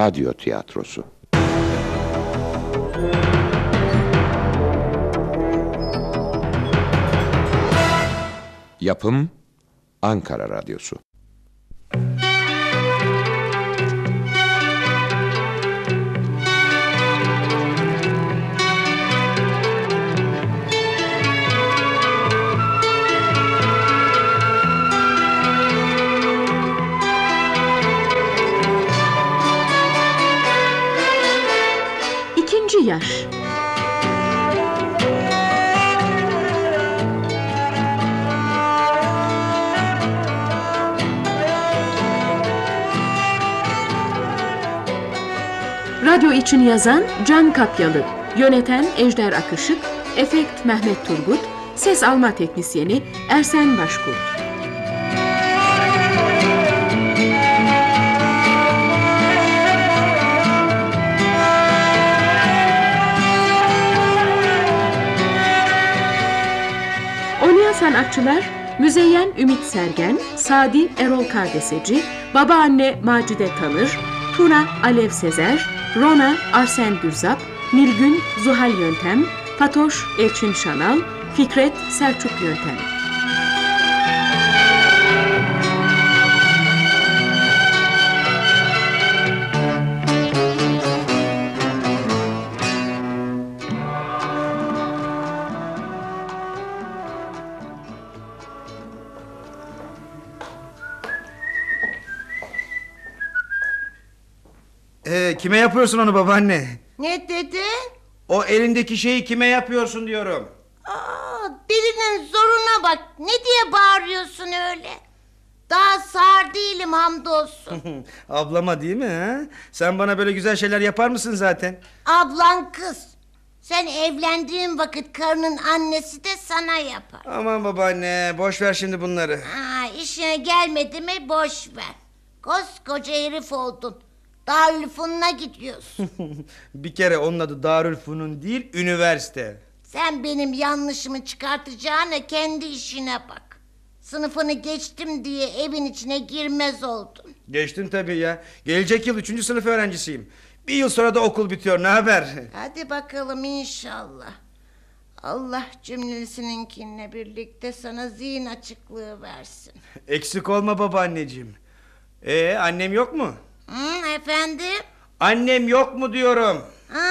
Radyo tiyatrosu. Yapım Ankara Radyosu. İkinci yaş. Radyo için yazan Can Kapyalı, yöneten Ejder Akışık, efekt Mehmet Turgut, ses alma teknisyeni Ersen Başkurt. Oynayan sanatçılar Müzeyyen Ümit Sergen, Sadi Erol Kardeseci, Babaanne Macide Tanır, Tuna Alev Sezer, Rona Arsen Gürzap, Nilgün Zuhal Yöntem, Fatoş Elçin Şanal, Fikret Selçuk Yöntem. Kime yapıyorsun onu babaanne? Ne dedin? O elindeki şeyi kime yapıyorsun diyorum. Birinin zoruna bak. Ne diye bağırıyorsun öyle? Daha sağır değilim hamdolsun. Ablama değil mi ha? Sen bana böyle güzel şeyler yapar mısın zaten? Ablan kız. Sen evlendiğin vakit karının annesi de sana yapar. Aman babaanne boş ver şimdi bunları. İşine gelmedi mi boş ver. Koskoca herif oldun. Darülfünun'a gidiyorsun. Bir kere onun adı Darülfünun değil, üniversite. Sen benim yanlışımı çıkartacağına kendi işine bak. Sınıfını geçtim diye evin içine girmez oldun. Geçtin tabii ya. Gelecek yıl 3. sınıf öğrencisiyim. Bir yıl sonra da okul bitiyor, ne haber? Hadi bakalım inşallah. Allah cümlesininkinle birlikte sana zihin açıklığı versin. Eksik olma babaanneciğim. Annem yok mu? Efendim? Annem yok mu diyorum.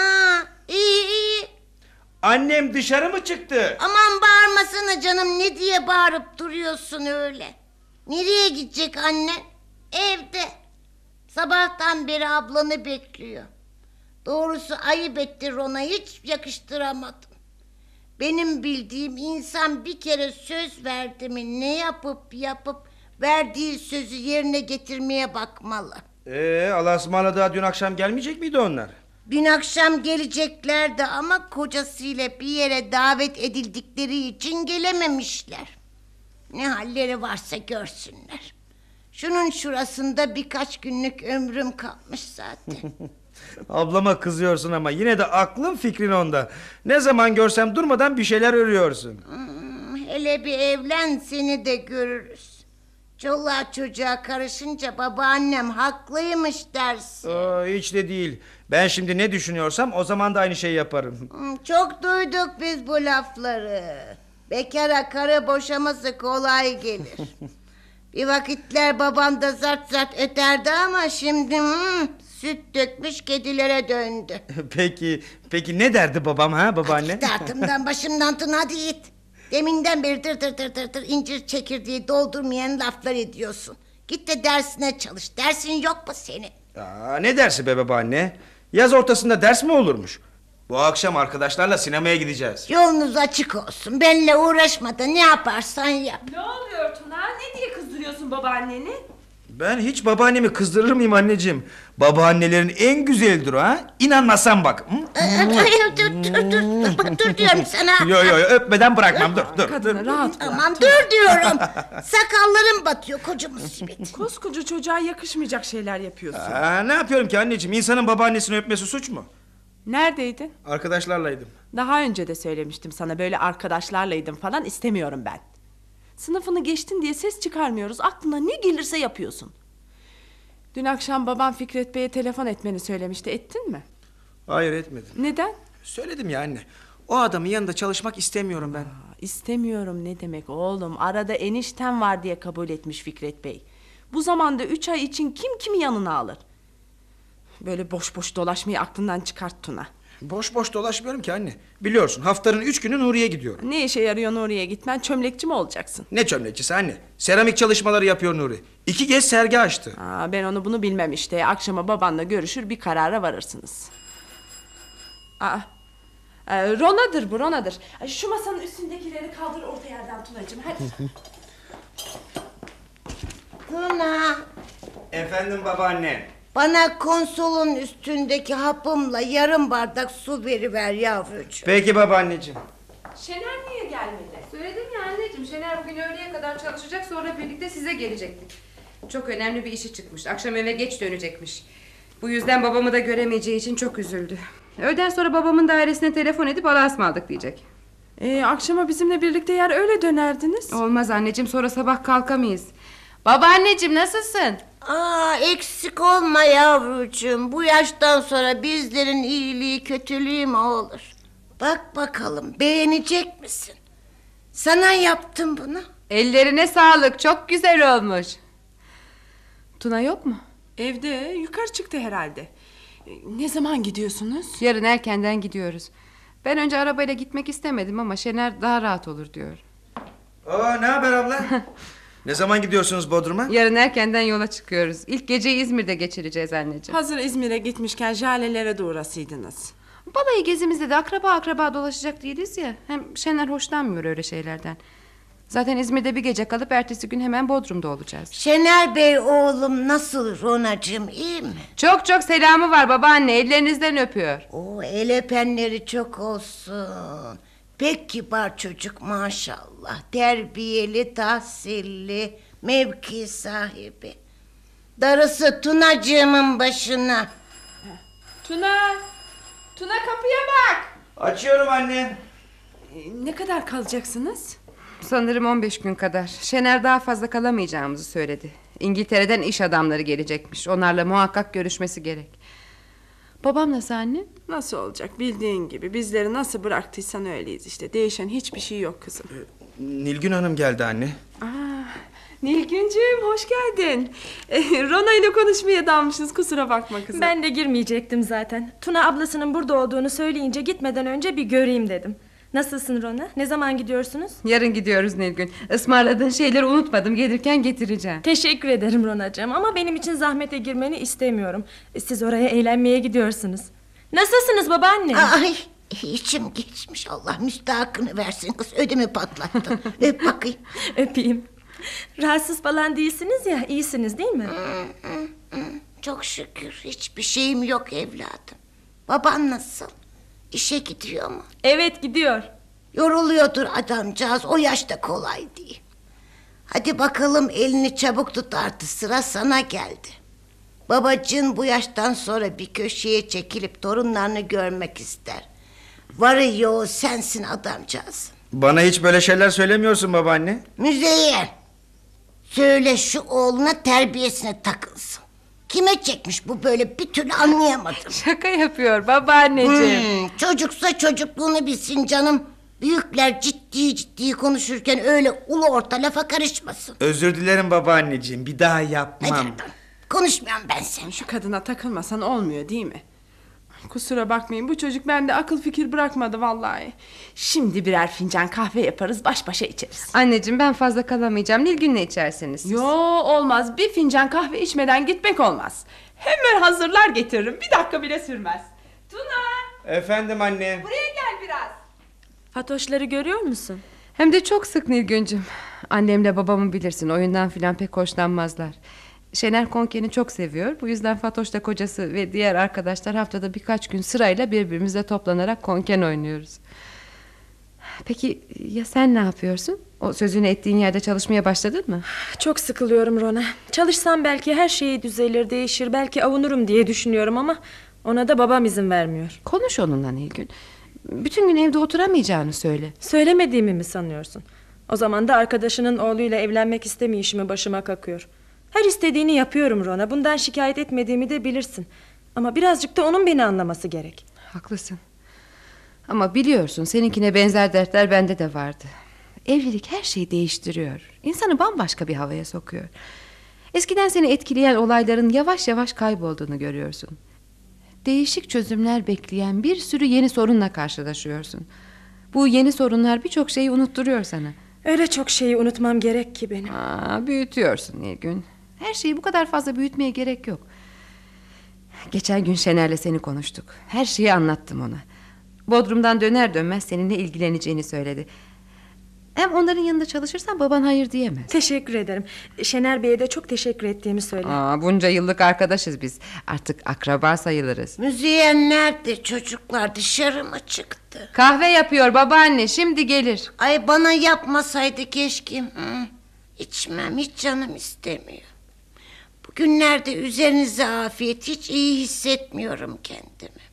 İyi. Annem dışarı mı çıktı? Aman bağırmasana canım, ne diye bağırıp duruyorsun öyle? Nereye gidecek annen? Evde. Sabahtan beri ablanı bekliyor. Doğrusu ayıp etti, ona hiç yakıştıramadım. Benim bildiğim insan bir kere söz verdi mi ne yapıp verdiği sözü yerine getirmeye bakmalı. Allah'a daha dün akşam gelmeyecek miydi onlar? Dün akşam geleceklerdi ama kocasıyla bir yere davet edildikleri için gelememişler. Ne halleri varsa görsünler. Şunun şurasında birkaç günlük ömrüm kalmış zaten. Ablama kızıyorsun ama yine de aklın fikrin onda. Ne zaman görsem durmadan bir şeyler örüyorsun. Hele bir evlen, seni de görürüz. Çoluğa çocuğa karışınca babaannem haklıymış dersin. Hiç de değil. Ben şimdi ne düşünüyorsam o zaman da aynı şeyi yaparım. Çok duyduk biz bu lafları. Bekara karı boşaması kolay gelir. Bir vakitler baban da zart zart öterdi ama şimdi süt dökmüş kedilere döndü. Peki ne derdi babam ha babaanne? Git artımdan başımdan tın, hadi git. Deminden beri tır incir çekirdeği doldurmayan laflar ediyorsun. Git de dersine çalış. Dersin yok mu senin? Ne dersi be babaanne? Yaz ortasında ders mi olurmuş? Bu akşam arkadaşlarla sinemaya gideceğiz. Yolunuz açık olsun. Benimle uğraşma da ne yaparsan yap. Ne oluyor Tuna? Ne diye kızdırıyorsun babaanneni? Ben hiç babaannemi kızdırır mıyım anneciğim? Babaannelerin en güzelidir o ha. İnanmazsan bak. Dur diyorum sana. Yo öpmeden bırakmam, dur. Kadına rahat bırak. Aman dur diyorum. Sakallarım batıyor koca musibet. Koskoca çocuğa yakışmayacak şeyler yapıyorsun. Ne yapıyorum ki anneciğim? İnsanın babaannesini öpmesi suç mu? Neredeydin? Arkadaşlarlaydım. Daha önce de söylemiştim sana, böyle arkadaşlarlaydım falan istemiyorum ben. Sınıfını geçtin diye ses çıkarmıyoruz. Aklına ne gelirse yapıyorsun. Dün akşam babam Fikret Bey'e telefon etmeni söylemişti. Ettin mi? Hayır, etmedim. Neden? Söyledim ya anne. O adamın yanında çalışmak istemiyorum ben. İstemiyorum ne demek oğlum? Arada enişten var diye kabul etmiş Fikret Bey. Bu zamanda 3 ay için kim kimi yanına alır? Böyle boş boş dolaşmayı aklından çıkart Tuna. Boş boş dolaşmıyorum ki anne. Biliyorsun haftanın 3 günü Nuriye gidiyorum. Ne işe yarıyor Nuriye gitmen? Çömlekçi mi olacaksın? Ne çömlekçisi anne? Seramik çalışmaları yapıyor Nuri. 2 kez sergi açtı. Ben onu bunu bilmem işte. Akşama babanla görüşür bir karara varırsınız. Rona'dır bu, Rona'dır. Şu masanın üstündekileri kaldır orta yerden Tunacığım, hadi. Tuna, Efendim babaanne. bana konsolun üstündeki hapımla yarım bardak su veriver yavrucuğum. Peki babaanneciğim. Şener niye gelmedi? Söyledim ya anneciğim, Şener bugün öğleye kadar çalışacak, sonra birlikte size gelecektik. Çok önemli bir işi çıkmış, akşam eve geç dönecekmiş. Bu yüzden babamı da göremeyeceği için çok üzüldü. Öğleden sonra babamın dairesine telefon edip Allah'a ısmarladık diyecek. Akşama bizimle birlikte yer öyle dönerdiniz. Olmaz anneciğim, sonra sabah kalkamayız. Babaanneciğim nasılsın? Eksik olma yavrucuğum. Bu yaştan sonra bizlerin iyiliği kötülüğü mü olur? Bak bakalım, beğenecek misin? Sana yaptım bunu. Ellerine sağlık, çok güzel olmuş. Tuna yok mu? Evde, yukarı çıktı herhalde. Ne zaman gidiyorsunuz? Yarın erkenden gidiyoruz. Ben önce arabayla gitmek istemedim ama Şener daha rahat olur diyor. Ne haber abla? Ne zaman gidiyorsunuz Bodrum'a? Yarın erkenden yola çıkıyoruz. İlk geceyi İzmir'de geçireceğiz anneciğim. Hazır İzmir'e gitmişken Jale'lere de uğrasıydınız. Balayı gezimizde de akraba dolaşacak değiliz ya. Hem Şener hoşlanmıyor öyle şeylerden. Zaten İzmir'de bir gece kalıp ertesi gün hemen Bodrum'da olacağız. Şener Bey oğlum nasıl Ronacığım, iyi mi? Çok çok selamı var babaanne, ellerinizden öpüyor. El öpenleri çok olsun. Pek kibar çocuk maşallah. Terbiyeli, tahsilli, mevki sahibi. Darısı Tunacığımın başına. Tuna kapıya bak. Açıyorum anne. Ne kadar kalacaksınız? Sanırım 15 gün kadar. Şener daha fazla kalamayacağımızı söyledi. İngiltere'den iş adamları gelecekmiş. Onlarla muhakkak görüşmesi gerek. Babam nasıl anne? Nasıl olacak bildiğin gibi. Bizleri nasıl bıraktıysan öyleyiz işte. Değişen hiçbir şey yok kızım. Nilgün Hanım geldi anne. Nilgüncüğüm hoş geldin. Rona ile konuşmaya dalmışsınız, kusura bakma kızım. Ben de girmeyecektim zaten. Tuna ablasının burada olduğunu söyleyince gitmeden önce bir göreyim dedim. Nasılsın Rona? Ne zaman gidiyorsunuz? Yarın gidiyoruz Nilgün. Ismarladığın şeyleri unutmadım. Gelirken getireceğim. Teşekkür ederim Ronacığım ama benim için zahmete girmeni istemiyorum. Siz oraya eğlenmeye gidiyorsunuz. Nasılsınız babaanne? Ay, içim geçmiş, Allah müstahakını versin kız, ödümü patlattın. Öp bakayım. Öpeyim. Rahatsız falan değilsiniz ya, iyisiniz değil mi? Çok şükür hiçbir şeyim yok evladım. Baban nasıl? İşe gidiyor mu? Evet gidiyor. Yoruluyordur adamcağız, o yaşta kolay değil. Hadi bakalım, elini çabuk tut, artık sıra sana geldi. Babacığın bu yaştan sonra bir köşeye çekilip torunlarını görmek ister. Varı yoğu sensin adamcağız. Bana hiç böyle şeyler söylemiyorsun babaanne. Müzeyyen, söyle şu oğluna terbiyesine takılsın. Kime çekmiş bu böyle, bir türlü anlayamadım. Şaka yapıyor babaanneciğim. Çocuksa çocukluğunu bilsin canım. Büyükler ciddi ciddi konuşurken öyle ulu orta lafa karışmasın. Özür dilerim babaanneciğim, bir daha yapmam. Hadi konuşmuyorum ben sen. Şu kadına takılmasan olmuyor değil mi? Kusura bakmayın, bu çocuk bende akıl fikir bırakmadı vallahi. Şimdi birer fincan kahve yaparız, baş başa içeriz. Anneciğim ben fazla kalamayacağım. Nilgün'le içerseniz siz. Yo, olmaz, bir fincan kahve içmeden gitmek olmaz. Hemen hazırlar getiririm, bir dakika bile sürmez. Tuna, Efendim anne. buraya gel biraz. Fatoşları görüyor musun? Hem de çok sık Nilgüncüm. Annemle babamı bilirsin, oyundan filan pek hoşlanmazlar. Şener Konken'i çok seviyor. Bu yüzden Fatoş da kocası ve diğer arkadaşlar haftada birkaç gün sırayla birbirimizle toplanarak Konken oynuyoruz. Peki ya sen ne yapıyorsun? O sözünü ettiğin yerde çalışmaya başladın mı? Çok sıkılıyorum Rona. Çalışsam belki her şey düzelir, değişir, belki avunurum diye düşünüyorum ama ona da babam izin vermiyor. Konuş onunla Nilgün. Bütün gün evde oturamayacağını söyle. Söylemediğimi mi sanıyorsun? O zaman da arkadaşının oğluyla evlenmek istemeyişimi başıma kakıyor. Her istediğini yapıyorum Rona. Bundan şikayet etmediğimi de bilirsin. Ama birazcık da onun beni anlaması gerek. Haklısın. Ama biliyorsun seninkine benzer dertler bende de vardı. Evlilik her şeyi değiştiriyor. İnsanı bambaşka bir havaya sokuyor. Eskiden seni etkileyen olayların yavaş yavaş kaybolduğunu görüyorsun. Değişik çözümler bekleyen bir sürü yeni sorunla karşılaşıyorsun. Bu yeni sorunlar birçok şeyi unutturuyor sana. Öyle çok şeyi unutmam gerek ki benim. Büyütüyorsun Nilgün. Her şeyi bu kadar fazla büyütmeye gerek yok. Geçen gün Şener'le seni konuştuk. Her şeyi anlattım ona. Bodrum'dan döner dönmez seninle ilgileneceğini söyledi. Hem onların yanında çalışırsan baban hayır diyemez. Teşekkür ederim. Şener Bey'e de çok teşekkür ettiğimi söyle. Bunca yıllık arkadaşız biz. Artık akraba sayılırız. Müzeyyen nerede çocuklar, dışarı mı çıktı? Kahve yapıyor babaanne, şimdi gelir. Ay bana yapmasaydı keşke. İçmem, hiç canım istemiyor. Bugünlerde üzerinize afiyet, hiç iyi hissetmiyorum kendimi.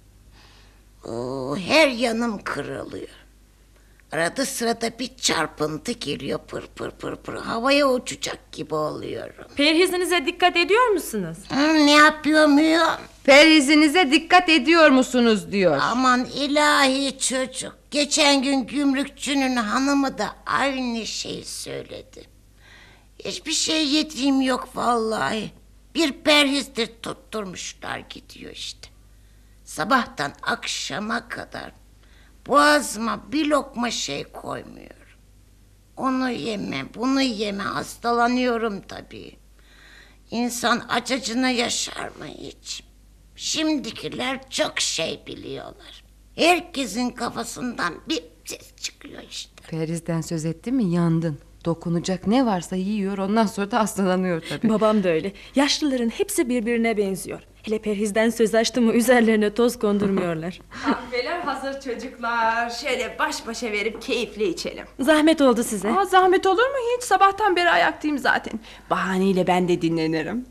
Her yanım kırılıyor. Arada sırada bir çarpıntı geliyor, pır pır pır pır. Havaya uçacak gibi oluyorum. Perhizinize dikkat ediyor musunuz? Ne yapıyor muyum? Perhizinize dikkat ediyor musunuz diyor. Aman ilahi çocuk. Geçen gün gümrükçünün hanımı da aynı şeyi söyledi. Hiçbir şey yediğim yok vallahi. Bir perhizdir tutturmuşlar gidiyor işte. Sabahtan akşama kadar boğazıma bir lokma şey koymuyorum. Onu yeme, bunu yeme, hastalanıyorum tabii. İnsan aç acına yaşar mı hiç? Şimdikiler çok şey biliyorlar. Herkesin kafasından bir ses çıkıyor işte. Perhizden söz etti mi yandın. Dokunacak ne varsa yiyor, ondan sonra da hastalanıyor tabii. Babam da öyle. Yaşlıların hepsi birbirine benziyor. Hele perhizden söz açtı mı üzerlerine toz kondurmuyorlar. Kahveler hazır çocuklar. Şöyle baş başa verip keyifle içelim. Zahmet oldu size. Zahmet olur mu hiç? Sabahtan beri ayaktayım zaten. Bahaneyle ben de dinlenirim.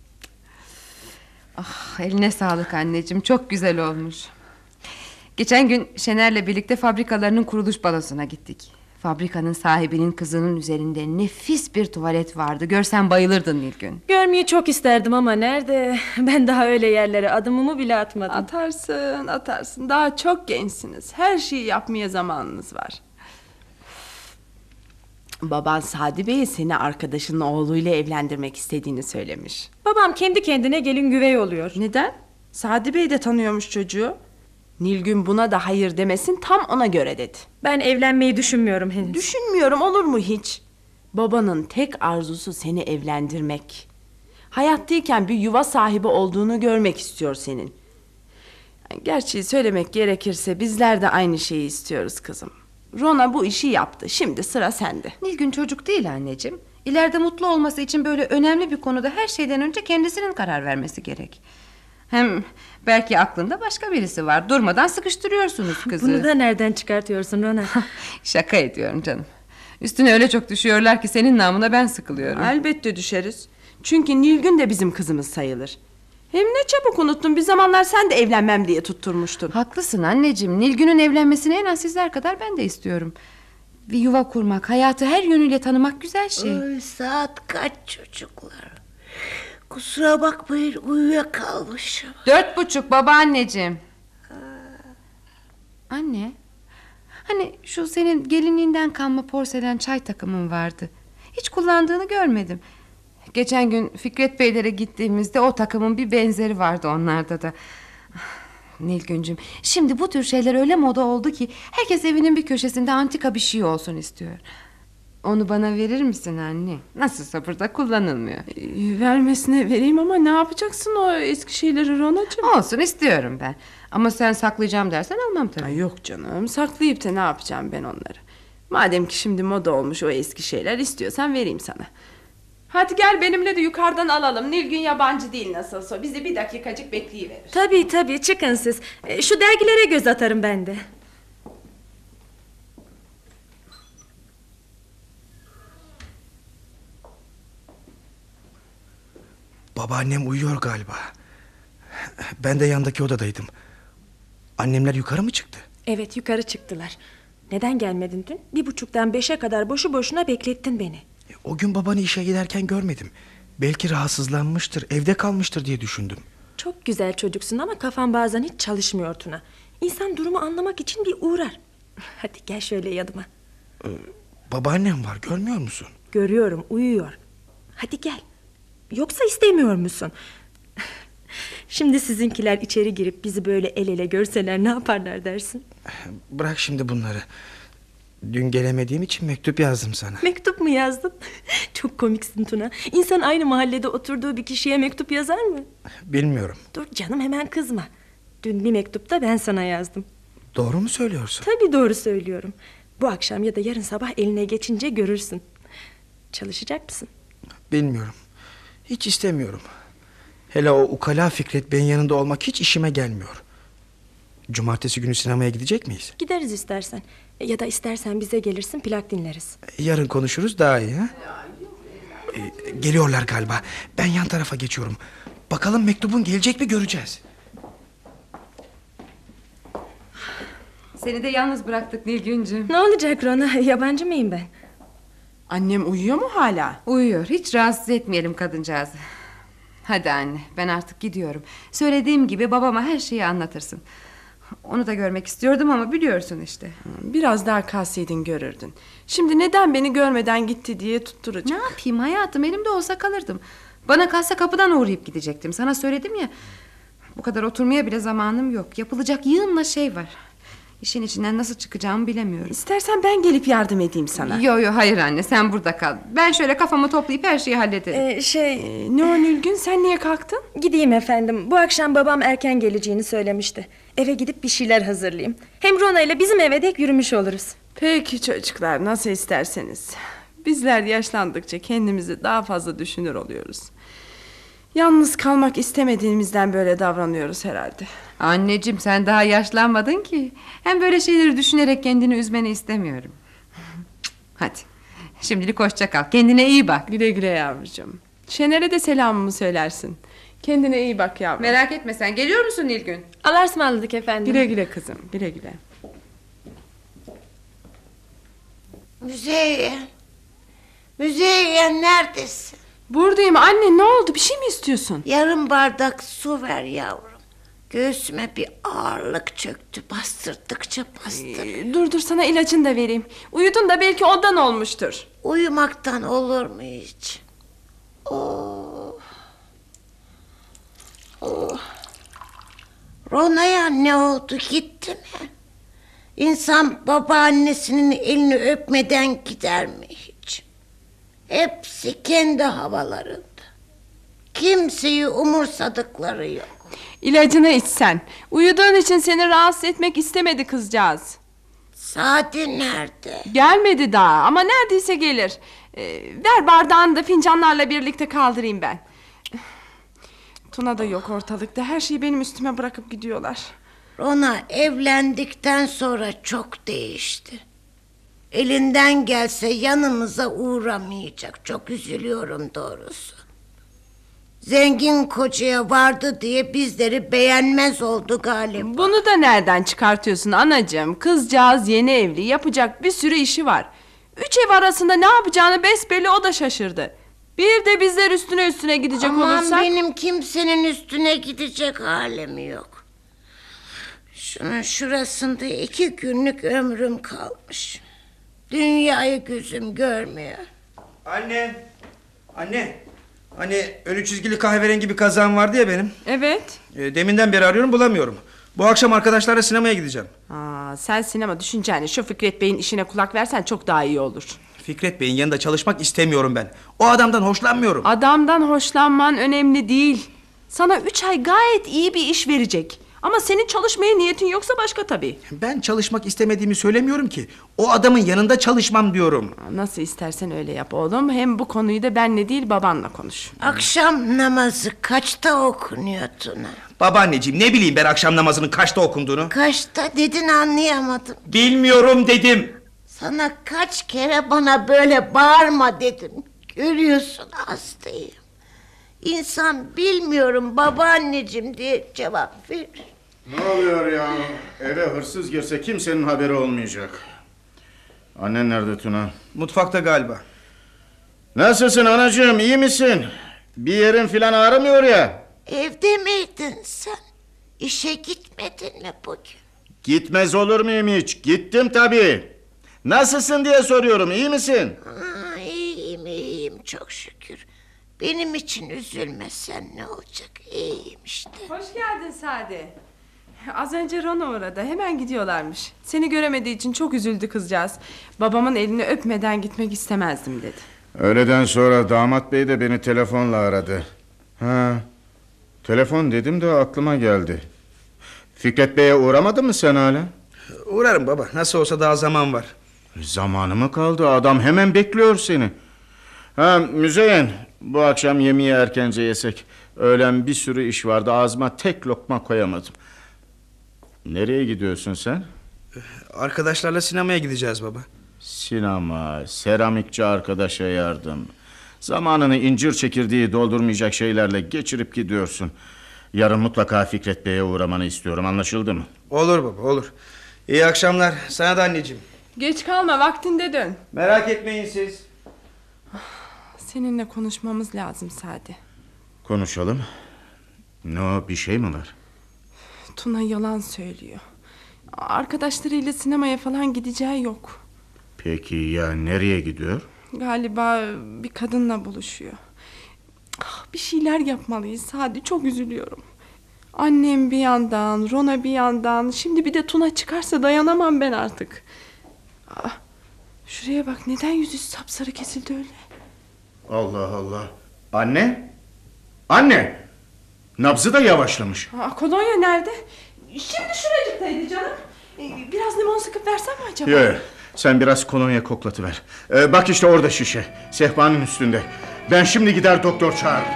Eline sağlık anneciğim, çok güzel olmuş. Geçen gün Şener'le birlikte fabrikalarının kuruluş balosuna gittik. Fabrikanın sahibinin kızının üzerinde nefis bir tuvalet vardı. Görsen bayılırdın Nilgün. Görmeyi çok isterdim ama nerede? Ben daha öyle yerlere adımımı bile atmadım. Atarsın. Daha çok gençsiniz. Her şeyi yapmaya zamanınız var. Baban Sadi Bey seni arkadaşının oğluyla evlendirmek istediğini söylemiş. Babam kendi kendine gelin güvey oluyor. Neden? Sadi Bey de tanıyormuş çocuğu. Nilgün buna da hayır demesin, tam ona göre dedi. Ben evlenmeyi düşünmüyorum henüz. Düşünmüyorum olur mu hiç? Babanın tek arzusu seni evlendirmek. Hayattayken bir yuva sahibi olduğunu görmek istiyor senin. Gerçi söylemek gerekirse bizler de aynı şeyi istiyoruz kızım. Rona bu işi yaptı. Şimdi sıra sende. Nilgün çocuk değil anneciğim. İleride mutlu olması için böyle önemli bir konuda her şeyden önce kendisinin karar vermesi gerek. Hem belki aklında başka birisi var. Durmadan sıkıştırıyorsunuz kızı. Bunu da nereden çıkartıyorsun Rona? Şaka ediyorum canım. Üstüne öyle çok düşüyorlar ki senin namına ben sıkılıyorum. Elbette düşeriz. Çünkü Nilgün de bizim kızımız sayılır. Hem ne çabuk unuttun. Bir zamanlar sen de evlenmem diye tutturmuştun. Haklısın anneciğim. Nilgün'ün evlenmesini en az sizler kadar ben de istiyorum. Bir yuva kurmak, hayatı her yönüyle tanımak güzel şey. Ay, saat kaç çocuklar? Kusura bakmayın, uyuyakalmışım. 4:30 babaanneciğim. Anne, hani şu senin gelinliğinden kalma porselen çay takımın vardı. Hiç kullandığını görmedim. Geçen gün Fikret Beylere gittiğimizde o takımın bir benzeri vardı onlarda da. Nilgüncüm, şimdi bu tür şeyler öyle moda oldu ki herkes evinin bir köşesinde antika bir şey olsun istiyor. Onu bana verir misin anne? Nasılsa burada kullanılmıyor. Vermesine vereyim ama ne yapacaksın o eski şeyleri Ronacığım? Olsun istiyorum ben. Ama sen saklayacağım dersen almam tabii. Ay yok canım, saklayıp da ne yapacağım ben onları? Madem ki şimdi moda olmuş o eski şeyler, istiyorsan vereyim sana. Hadi gel benimle de yukarıdan alalım. Nilgün yabancı değil nasılsa. Bizi bir dakikacık bekleyiverir. Tabii çıkın siz. Şu dergilere göz atarım ben de. Babaannem uyuyor galiba. Ben de yandaki odadaydım. Annemler yukarı mı çıktı? Evet, yukarı çıktılar. Neden gelmedin dün? 1:30'dan 5'e kadar boşu boşuna beklettin beni. O gün babanı işe giderken görmedim. Belki rahatsızlanmıştır, evde kalmıştır diye düşündüm. Çok güzel çocuksun ama kafan bazen hiç çalışmıyor Tuna. İnsan durumu anlamak için bir uğrar. Hadi gel şöyle yanıma. Babaannem var, görmüyor musun? Görüyorum, uyuyor. Hadi gel. Yoksa istemiyor musun? Şimdi sizinkiler içeri girip bizi böyle el ele görseler ne yaparlar dersin? Bırak şimdi bunları. Dün gelemediğim için mektup yazdım sana. Mektup mu yazdın? Çok komiksin Tuna. İnsan aynı mahallede oturduğu bir kişiye mektup yazar mı? Bilmiyorum. Dur canım, hemen kızma. Dün bir mektupta ben sana yazdım. Doğru mu söylüyorsun? Tabii doğru söylüyorum. Bu akşam ya da yarın sabah eline geçince görürsün. Çalışacak mısın? Bilmiyorum. Hiç istemiyorum. Hele o ukala Fikret Bey'in yanında olmak hiç işime gelmiyor. Cumartesi günü sinemaya gidecek miyiz? Gideriz istersen. Ya da istersen bize gelirsin, plak dinleriz. Yarın konuşuruz, daha iyi ha? Geliyorlar galiba. Ben yan tarafa geçiyorum. Bakalım mektubun gelecek mi, göreceğiz. Seni de yalnız bıraktık Nilgüncüm. Ne olacak Rona? Yabancı mıyım ben? Annem uyuyor mu hala? Uyuyor, hiç rahatsız etmeyelim kadıncağızı. Hadi anne, ben artık gidiyorum. Söylediğim gibi babama her şeyi anlatırsın. Onu da görmek istiyordum ama biliyorsun işte. Biraz daha kalsaydın görürdün. Şimdi neden beni görmeden gitti diye tutturacak. Ne yapayım hayatım, elimde olsa kalırdım. Bana kalsa kapıdan uğrayıp gidecektim. Sana söyledim ya. Bu kadar oturmaya bile zamanım yok. Yapılacak yığınla şey var. İşin içinden nasıl çıkacağımı bilemiyorum. İstersen ben gelip yardım edeyim sana. Yo hayır anne, sen burada kal. Ben şöyle kafamı toplayıp her şeyi hallederim. Ne o Nilgün, sen niye kalktın? Gideyim efendim. Bu akşam babam erken geleceğini söylemişti. Eve gidip bir şeyler hazırlayayım. Hem Rona ile bizim eve dek yürümüş oluruz. Peki çocuklar, nasıl isterseniz. Bizler yaşlandıkça kendimizi daha fazla düşünür oluyoruz. Yalnız kalmak istemediğimizden böyle davranıyoruz herhalde. Anneciğim, sen daha yaşlanmadın ki. Hem böyle şeyleri düşünerek kendini üzmeni istemiyorum. Hadi şimdilik hoşça kal, kendine iyi bak. Güle güle yavrucuğum. Şener'e de selamımı söylersin. Kendine iyi bak yavrum. Merak etme sen, geliyor musun Nilgün? Allah'a ısmarladık efendim. Güle güle kızım, güle güle. Müzeyyen. Müzeyyen, neredesin? Buradayım anne, ne oldu, bir şey mi istiyorsun? Yarım bardak su ver yavrum. Göğsüme bir ağırlık çöktü. Bastırdıkça bastır. Dur sana ilacını da vereyim. Uyudun da belki ondan olmuştur. Uyumaktan olur mu hiç? Oh. Oh. Rona'ya ne oldu, gitti mi? İnsan babaannesinin elini öpmeden gider mi hiç? Hepsi kendi havalarında. Kimseyi umursadıkları yok. İlacını içsen. Uyuduğun için seni rahatsız etmek istemedi kızcağız. Sadi nerede? Gelmedi daha ama neredeyse gelir. Ver bardağını da fincanlarla birlikte kaldırayım ben. Tuna da yok ortalıkta. Her şeyi benim üstüme bırakıp gidiyorlar. Rona evlendikten sonra çok değişti. Elinden gelse yanımıza uğramayacak. Çok üzülüyorum doğrusu. Zengin kocaya vardı diye bizleri beğenmez oldu galiba. Bunu da nereden çıkartıyorsun anacığım? Kızcağız yeni evli, yapacak bir sürü işi var. 3 ev arasında ne yapacağını besbelli o da şaşırdı. Bir de bizler üstüne gidecek Aman olursak. benim kimsenin üstüne gidecek halim yok. Şunun şurasında 2 günlük ömrüm kalmış. Dünyayı gözüm görmüyor. Anne. Anne. Hani önü çizgili kahverengi bir kazağım vardı ya benim. Evet. Deminden beri arıyorum, bulamıyorum. Bu akşam arkadaşlarla sinemaya gideceğim. Sen sinema düşüneceğine şu Fikret Bey'in işine kulak versen çok daha iyi olur. Fikret Bey'in yanında çalışmak istemiyorum ben. O adamdan hoşlanmıyorum. Adamdan hoşlanman önemli değil. Sana 3 ay gayet iyi bir iş verecek. Ama senin çalışmaya niyetin yoksa başka tabii. Ben çalışmak istemediğimi söylemiyorum ki. O adamın yanında çalışmam diyorum. Nasıl istersen öyle yap oğlum. Hem bu konuyu da benle değil babanla konuş. Akşam namazı kaçta okunuyor Tuna? Babaanneciğim, ne bileyim ben akşam namazının kaçta okunduğunu. Kaçta dedin, anlayamadım. Bilmiyorum dedim. Sana kaç kere bana böyle bağırma dedim. Görüyorsun hastayım. İnsan bilmiyorum babaanneciğim diye cevap verir. Ne oluyor ya? Eve hırsız girse kimsenin haberi olmayacak. Annen nerede Tuna? Mutfakta galiba. Nasılsın anacığım, iyi misin? Bir yerin filan ağrımıyor ya. Evde miydin sen? İşe gitmedin mi bugün? Gitmez olur muyum hiç? Gittim tabii. Nasılsın diye soruyorum, iyi misin? İyiyim çok şükür. Benim için üzülmesen ne olacak? İyiyim işte. Hoş geldin Sadi. Az önce Rona uğradı. Hemen gidiyorlarmış. Seni göremediği için çok üzüldü kızcağız. Babamın elini öpmeden gitmek istemezdim dedi. Öğleden sonra damat bey de beni telefonla aradı. Telefon dedim de aklıma geldi. Fikret Bey'e uğramadın mı sen hala? Uğrarım baba. Nasıl olsa daha zaman var. Zamanı mı kaldı? Adam hemen bekliyor seni. Müzeyyen, bu akşam yemeği erkence yesek. Öğlen bir sürü iş vardı, ağzıma tek lokma koyamadım. Nereye gidiyorsun sen? Arkadaşlarla sinemaya gideceğiz baba. Sinema, seramikçi arkadaşa yardım. Zamanını incir çekirdeği doldurmayacak şeylerle geçirip gidiyorsun. Yarın mutlaka Fikret Bey'e uğramanı istiyorum, anlaşıldı mı? Olur baba, olur. İyi akşamlar. Sana da anneciğim. Geç kalma, vaktinde dön. Merak etmeyin siz. Seninle konuşmamız lazım Sadi. Konuşalım. Ne o, bir şey mi var? Tuna yalan söylüyor. Arkadaşlarıyla sinemaya falan gideceği yok. Peki ya nereye gidiyor? Galiba bir kadınla buluşuyor. Bir şeyler yapmalıyız Sadi, çok üzülüyorum. Annem bir yandan, Rona bir yandan, şimdi bir de Tuna çıkarsa dayanamam ben artık. Şuraya bak, neden yüzü sapsarı kesildi öyle? Allah Allah. Anne? Anne! Nabzı da yavaşlamış. Kolonya nerede? Şimdi şuracıktaydı canım. Biraz limon sıkıp versem mi acaba? Yok, sen biraz kolonya koklatıver. Bak işte orada şişe, sehpanın üstünde. Ben şimdi gider doktor çağırırım.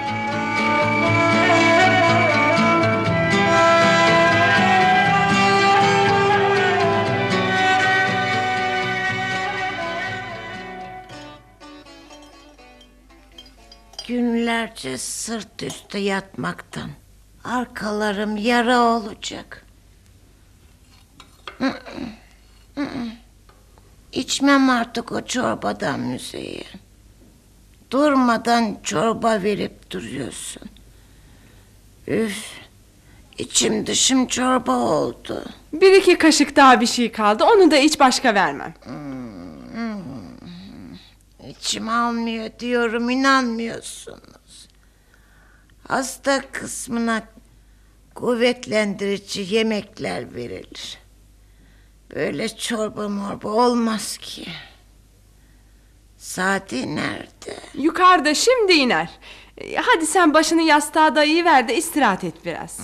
Günlerce sırt üstü yatmaktan arkalarım yara olacak. İçmem artık o çorbadan Müzeyyen. Durmadan çorba verip duruyorsun. Üf, içim dışım çorba oldu. 1-2 kaşık daha bir şey kaldı, onu da iç, başka vermem. İçim almıyor diyorum, inanmıyorsunuz. Hasta kısmına kuvvetlendirici yemekler verilir. Böyle çorba morba olmaz ki. Sadi nerede? Yukarıda, şimdi iner. Hadi sen başını yastığa dayayıver de istirahat et biraz.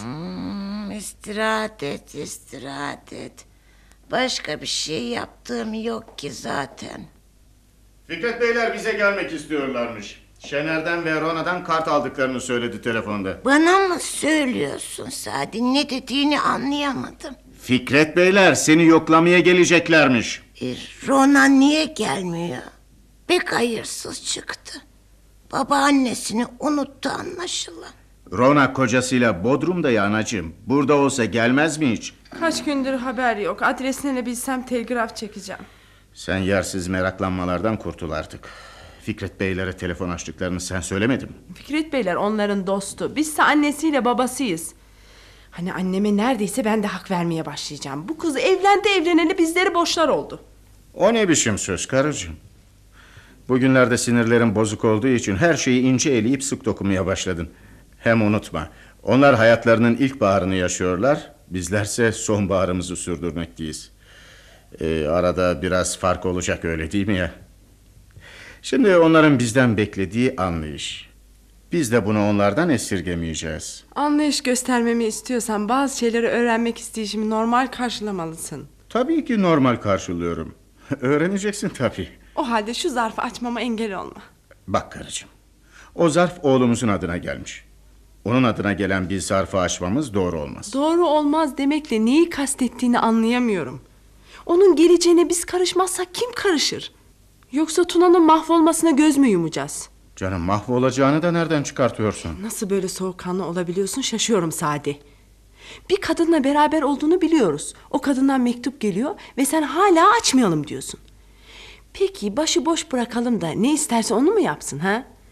İstirahat et. Başka bir şey yaptığım yok ki zaten. Fikret Beyler bize gelmek istiyorlarmış. Şener'den ve Rona'dan kart aldıklarını söyledi telefonda. Bana mı söylüyorsun Sadi? Ne dediğini anlayamadım. Fikret Beyler seni yoklamaya geleceklermiş. Rona niye gelmiyor? Pek hayırsız çıktı. Babaannesini unuttu anlaşılan. Rona kocasıyla Bodrum'da ya anacığım. Burada olsa gelmez mi hiç? Kaç gündür haber yok. Adresini bilsem telgraf çekeceğim. Sen yersiz meraklanmalardan kurtul artık. Fikret Beylere telefon açtıklarını sen söylemedin mi? Fikret Beyler onların dostu. Bizse annesiyle babasıyız. Hani anneme neredeyse ben de hak vermeye başlayacağım. Bu kız evleneli bizleri boşlar oldu. O ne biçim söz karıcığım? Bugünlerde sinirlerin bozuk olduğu için her şeyi ince eleyip sık dokunmaya başladın. Hem unutma, onlar hayatlarının ilkbaharını yaşıyorlar. Bizlerse sonbaharımızı sürdürmekteyiz. Arada biraz fark olacak, öyle değil mi ya? Şimdi onların bizden beklediği anlayış. Biz de bunu onlardan esirgemeyeceğiz. Anlayış göstermemi istiyorsan bazı şeyleri öğrenmek isteyişimi normal karşılamalısın. Tabii ki normal karşılıyorum. Öğreneceksin tabii. O halde şu zarfı açmama engel olma. Bak karıcığım, o zarf oğlumuzun adına gelmiş. Onun adına gelen bir zarfı açmamız doğru olmaz. Doğru olmaz demekle neyi kastettiğini anlayamıyorum. Onun geleceğine biz karışmazsak kim karışır? Yoksa Tuna'nın mahvolmasına göz mü yumacağız? Canım, mahvolacağını da nereden çıkartıyorsun? Nasıl böyle soğukkanlı olabiliyorsun, şaşıyorum Sadi. Bir kadınla beraber olduğunu biliyoruz. O kadından mektup geliyor ve sen hala açmayalım diyorsun. Peki başıboş bırakalım da ne isterse onu mu yapsın ha?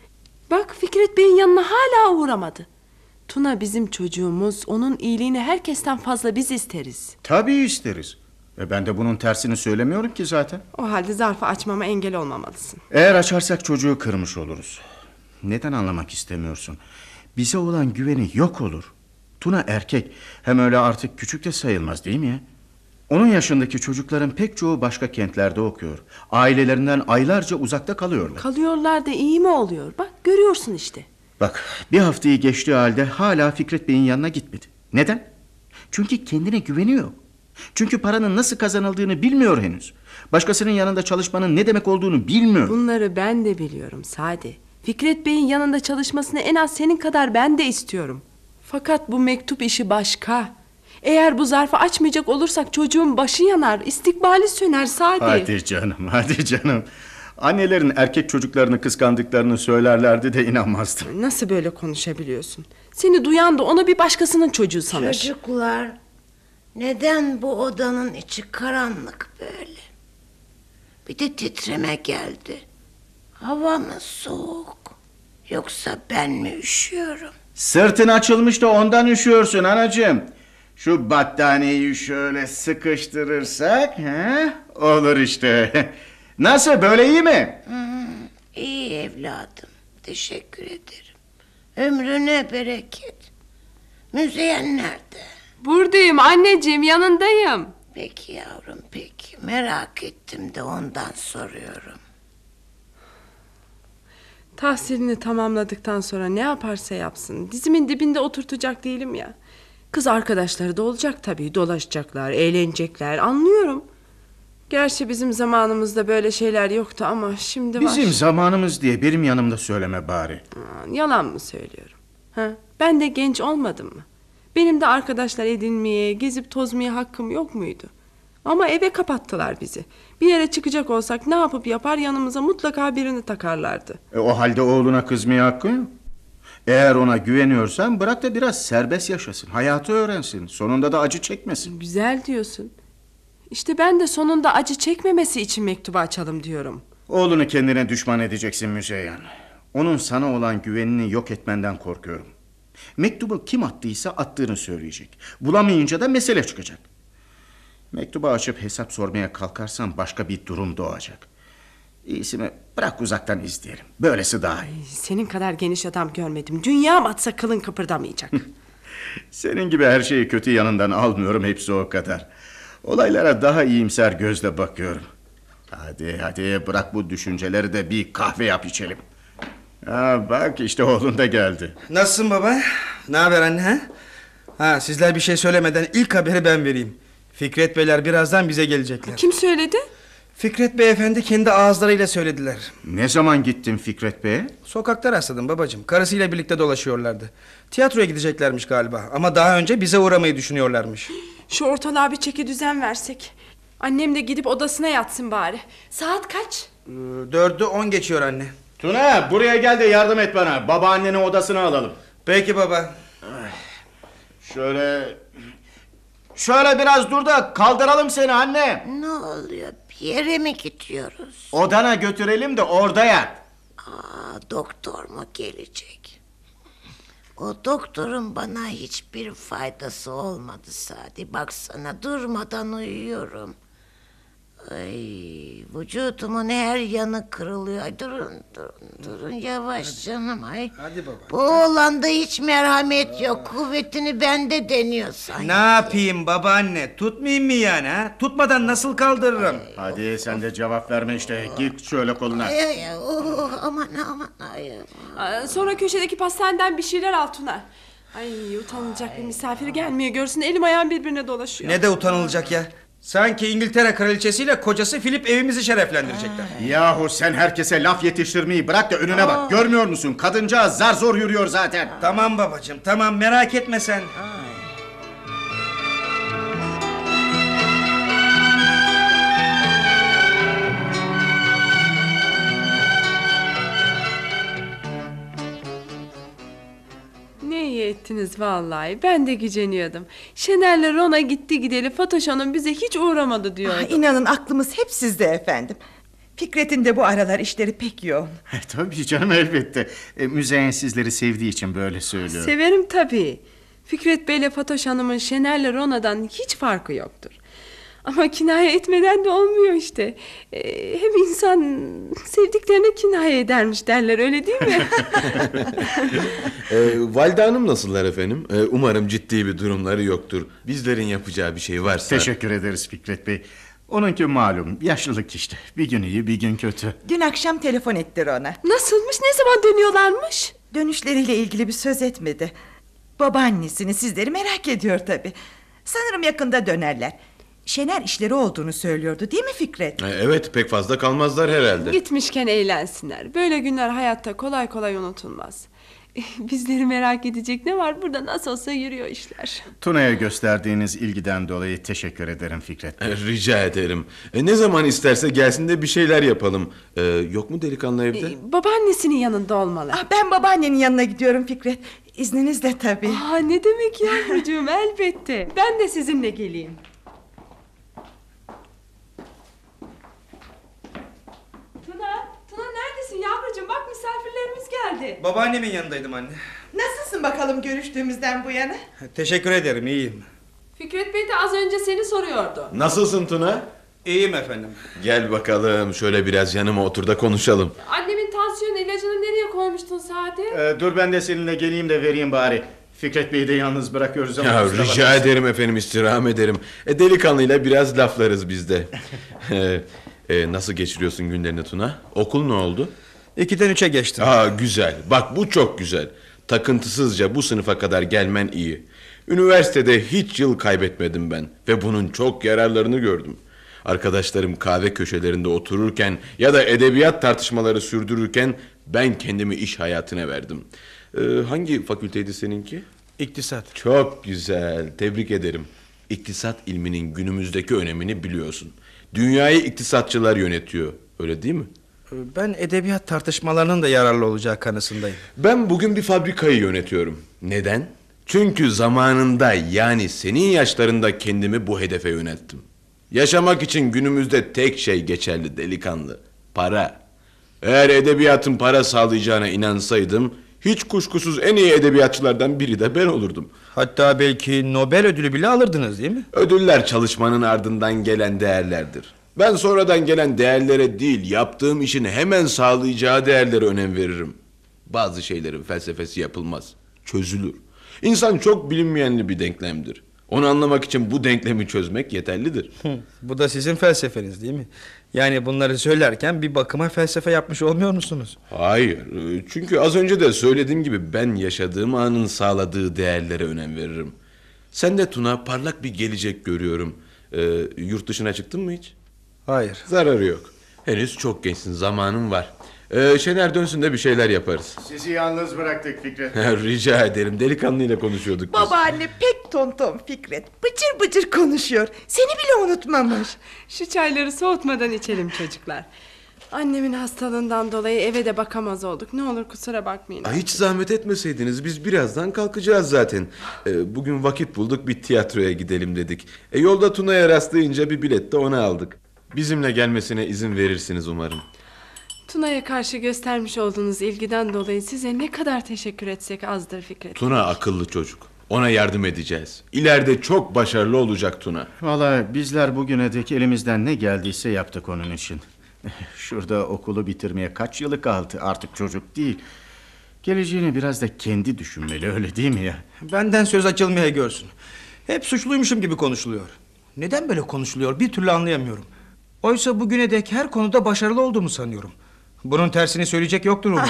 Bak Fikret Bey'in yanına hala uğramadı. Tuna bizim çocuğumuz, onun iyiliğini herkesten fazla biz isteriz. Tabii isteriz. Ben de bunun tersini söylemiyorum ki zaten. O halde zarfı açmama engel olmamalısın. Eğer açarsak çocuğu kırmış oluruz. Neden anlamak istemiyorsun? Bize olan güveni yok olur. Tuna erkek, hem öyle artık küçük de sayılmaz değil mi ya? Onun yaşındaki çocukların pek çoğu başka kentlerde okuyor. Ailelerinden aylarca uzakta kalıyorlar. Kalıyorlar da iyi mi oluyor? Bak görüyorsun işte. Bak, bir haftayı geçtiği halde hala Fikret Bey'in yanına gitmedi. Neden? Çünkü kendine güveniyor. Çünkü paranın nasıl kazanıldığını bilmiyor henüz. Başkasının yanında çalışmanın ne demek olduğunu bilmiyor. Bunları ben de biliyorum Sadi. Fikret Bey'in yanında çalışmasını en az senin kadar ben de istiyorum. Fakat bu mektup işi başka. Eğer bu zarfı açmayacak olursak çocuğun başı yanar, istikbali söner Sadi. Hadi canım, hadi canım. Annelerin erkek çocuklarını kıskandıklarını söylerlerdi de inanmazdım. Nasıl böyle konuşabiliyorsun? Seni duyan da onu bir başkasının çocuğu sanır. Çocuklar, neden bu odanın içi karanlık böyle? Bir de titreme geldi. Hava mı soğuk? Yoksa ben mi üşüyorum? Sırtın açılmış da ondan üşüyorsun anacığım. Şu battaniyeyi şöyle sıkıştırırsak olur işte. Nasıl, böyle iyi mi? İyi evladım, teşekkür ederim. Ömrüne bereket. Müzeyyen nerede? Buradayım anneciğim, yanındayım. Peki yavrum, peki. Merak ettim de ondan soruyorum. Tahsilini tamamladıktan sonra ne yaparsa yapsın, dizimin dibinde oturtacak değilim ya. Kız arkadaşları da olacak tabii, dolaşacaklar, eğlenecekler, anlıyorum. Gerçi bizim zamanımızda böyle şeyler yoktu ama şimdi var. Bizim zamanımız diye benim yanımda söyleme bari. Yalan mı söylüyorum? Ben de genç olmadım mı? Benim de arkadaşlar edinmeye, gezip tozmaya hakkım yok muydu? Ama eve kapattılar bizi. Bir yere çıkacak olsak ne yapıp yapar, yanımıza mutlaka birini takarlardı. O halde oğluna kızmaya hakkın yok. Eğer ona güveniyorsan bırak da biraz serbest yaşasın. Hayatı öğrensin. Sonunda da acı çekmesin. Güzel diyorsun. İşte ben de sonunda acı çekmemesi için mektubu açalım diyorum. Oğlunu kendine düşman edeceksin Müzeyyen. Onun sana olan güvenini yok etmenden korkuyorum. Mektubu kim attıysa attığını söyleyecek. Bulamayınca da mesele çıkacak. Mektubu açıp hesap sormaya kalkarsan başka bir durum doğacak. İyisi mi bırak uzaktan izleyelim. Böylesi daha iyi. Senin kadar geniş adam görmedim. Dünya batsa kılın kıpırdamayacak. Senin gibi her şeyi kötü yanından almıyorum, hepsi o kadar. Olaylara daha iyimser gözle bakıyorum. Hadi bırak bu düşünceleri de bir kahve yap içelim. Bak işte oğlun da geldi. Nasılsın baba? Ne haber anne? Sizler bir şey söylemeden ilk haberi ben vereyim. Fikret Beyler birazdan bize gelecekler. Kim söyledi? Fikret Beyefendi kendi ağızlarıyla söylediler. Ne zaman gittin Fikret Bey'e? Sokakta rastladım babacığım. Karısıyla birlikte dolaşıyorlardı. Tiyatroya gideceklermiş galiba. Ama daha önce bize uğramayı düşünüyorlarmış. Şu ortalığa bir çeki düzen versek. Annem de gidip odasına yatsın bari. Saat kaç? 4'ü 10 geçiyor anne. Tuna, buraya gel de yardım et bana. Babaannenin odasına alalım. Peki baba. Şöyle biraz dur da kaldıralım seni anne. Ne oluyor? Bir yere mi gidiyoruz? Odana götürelim de orada yat. Doktor mu gelecek? O doktorun bana hiçbir faydası olmadı Sadi. Baksana durmadan uyuyorum. Ay, vücudumun her yanı kırılıyor. Ay, durun yavaş canım. Ay. Hadi baba. Bu oğlanda hiç merhamet yok. Kuvvetini bende deniyor sanki. Ne yapayım babaanne? Tutmayayım mı yani Tutmadan nasıl kaldırırım? Hadi sen de cevap verme işte. Git şöyle koluna. Aman. Ay. Sonra köşedeki pastaneden bir şeyler al Tuna. Ay, utanılacak bir misafir gelmiyor. Görsün elim ayağım birbirine dolaşıyor. Ne de utanılacak ya. Sanki İngiltere kraliçesiyle kocası Filip evimizi şereflendirecekler. Yahu sen herkese laf yetiştirmeyi bırak da önüne bak. Görmüyor musun? Kadıncağız zar zor yürüyor zaten. Tamam babacığım, tamam, merak etme sen. Ne iyi ettiniz vallahi. Ben de güceniyordum. Şener'le Rona gitti gideli Fatoş Hanım bize hiç uğramadı diyordu. İnanın aklımız hep sizde efendim. Fikret'in de bu aralar işleri pek yoğun. Tabii canım, elbette. Müzeyyen sizleri sevdiği için böyle söylüyor. Severim tabii. Fikret Bey'le Fatoş Hanım'ın Şener'le Rona'dan hiç farkı yoktur. Ama kinaye etmeden de olmuyor işte. Hem insan sevdiklerine kinaye edermiş derler, öyle değil mi? Valide Hanım nasıllar efendim? Umarım ciddi bir durumları yoktur. Bizlerin yapacağı bir şey varsa... Teşekkür ederiz Fikret Bey. Onunki malum, yaşlılık işte. Bir gün iyi, bir gün kötü. Dün akşam telefon ettiler ona. Nasılmış, ne zaman dönüyorlarmış? Dönüşleriyle ilgili bir söz etmedi. Babaannesini, sizleri merak ediyor tabii. Sanırım yakında dönerler. Şener işleri olduğunu söylüyordu, değil mi Fikret? Evet, pek fazla kalmazlar herhalde. Gitmişken eğlensinler. Böyle günler hayatta kolay kolay unutulmaz. Bizleri merak edecek ne var? Burada nasıl olsa yürüyor işler. Tuna'ya gösterdiğiniz ilgiden dolayı teşekkür ederim Fikret Bey. Rica ederim. Ne zaman isterse gelsin de bir şeyler yapalım. Yok mu delikanlı evde? Babaannesinin yanında olmalı. Ben babaannenin yanına gidiyorum Fikret. İzninizle tabii. Ne demek yavrucuğum, elbette. Ben de sizinle geleyim. Tuna neredesin yavrucuğum? Bak misafirlerimiz geldi. Babaannemin yanındaydım anne. Nasılsın bakalım görüştüğümüzden bu yana? Teşekkür ederim, iyiyim. Fikret Bey de az önce seni soruyordu. Nasılsın Tuna? İyiyim efendim. Gel bakalım, şöyle biraz yanıma otur da konuşalım. Annemin tansiyon ilacını nereye koymuştun Sadi? Dur ben de seninle geleyim de vereyim bari. Fikret Bey'i de yalnız bırakıyoruz ama... Rica ederim efendim, istirham ederim. Delikanlıyla biraz laflarız biz de. Nasıl geçiriyorsun günlerini Tuna? Okul ne oldu? 2'den 3'e geçtim. Güzel. Bak bu çok güzel. Takıntısızca bu sınıfa kadar gelmen iyi. Üniversitede hiç yıl kaybetmedim ben. Ve bunun çok yararlarını gördüm. Arkadaşlarım kahve köşelerinde otururken ya da edebiyat tartışmaları sürdürürken ben kendimi iş hayatına verdim. Hangi fakülteydi seninki? İktisat. Çok güzel. Tebrik ederim. İktisat ilminin günümüzdeki önemini biliyorsun. Dünyayı iktisatçılar yönetiyor. Öyle değil mi? Ben edebiyat tartışmalarının da yararlı olacağı kanısındayım. Ben bugün bir fabrikayı yönetiyorum. Neden? Çünkü zamanında, yani senin yaşlarında kendimi bu hedefe yönelttim. Yaşamak için günümüzde tek şey geçerli delikanlı: para. Eğer edebiyatın para sağlayacağına inansaydım, hiç kuşkusuz en iyi edebiyatçılardan biri de ben olurdum. Hatta belki Nobel ödülü bile alırdınız, değil mi? Ödüller çalışmanın ardından gelen değerlerdir. Ben sonradan gelen değerlere değil, yaptığım işin hemen sağlayacağı değerlere önem veririm. Bazı şeylerin felsefesi yapılmaz, çözülür. İnsan çok bilinmeyenli bir denklemdir. Onu anlamak için bu denklemi çözmek yeterlidir. Bu da sizin felsefeniz, değil mi? Yani bunları söylerken bir bakıma felsefe yapmış olmuyor musunuz? Hayır, çünkü az önce de söylediğim gibi ben yaşadığım anın sağladığı değerlere önem veririm. Sen de Tuna, parlak bir gelecek görüyorum. Yurt dışına çıktın mı hiç? Hayır. Zararı yok. Henüz çok gençsin, zamanın var. Şener dönsün de bir şeyler yaparız. Sizi yalnız bıraktık Fikret. Rica ederim, delikanlıyla konuşuyorduk biz. Babaanne pek tonton Fikret. Bıcır bıcır konuşuyor. Seni bile unutmamış. Şu çayları soğutmadan içelim çocuklar. Annemin hastalığından dolayı eve de bakamaz olduk. Ne olur kusura bakmayın. Hiç zahmet etmeseydiniz, biz birazdan kalkacağız zaten. Bugün vakit bulduk, bir tiyatroya gidelim dedik. Yolda Tuna'ya rastlayınca bir bilet de ona aldık. Bizimle gelmesine izin verirsiniz umarım. Tuna'ya karşı göstermiş olduğunuz ilgiden dolayı size ne kadar teşekkür etsek azdır Fikret. Tuna akıllı çocuk. Ona yardım edeceğiz. İleride çok başarılı olacak Tuna. Vallahi bizler bugüne dek elimizden ne geldiyse yaptık onun için. Şurada okulu bitirmeye kaç yılı kaldı, artık çocuk değil. Geleceğini biraz da kendi düşünmeli, öyle değil mi ya? Benden söz açılmaya görsün. Hep suçluymuşum gibi konuşuluyor. Neden böyle konuşuluyor bir türlü anlayamıyorum. Oysa bugüne dek her konuda başarılı olduğumu sanıyorum. Bunun tersini söyleyecek yoktur umarım.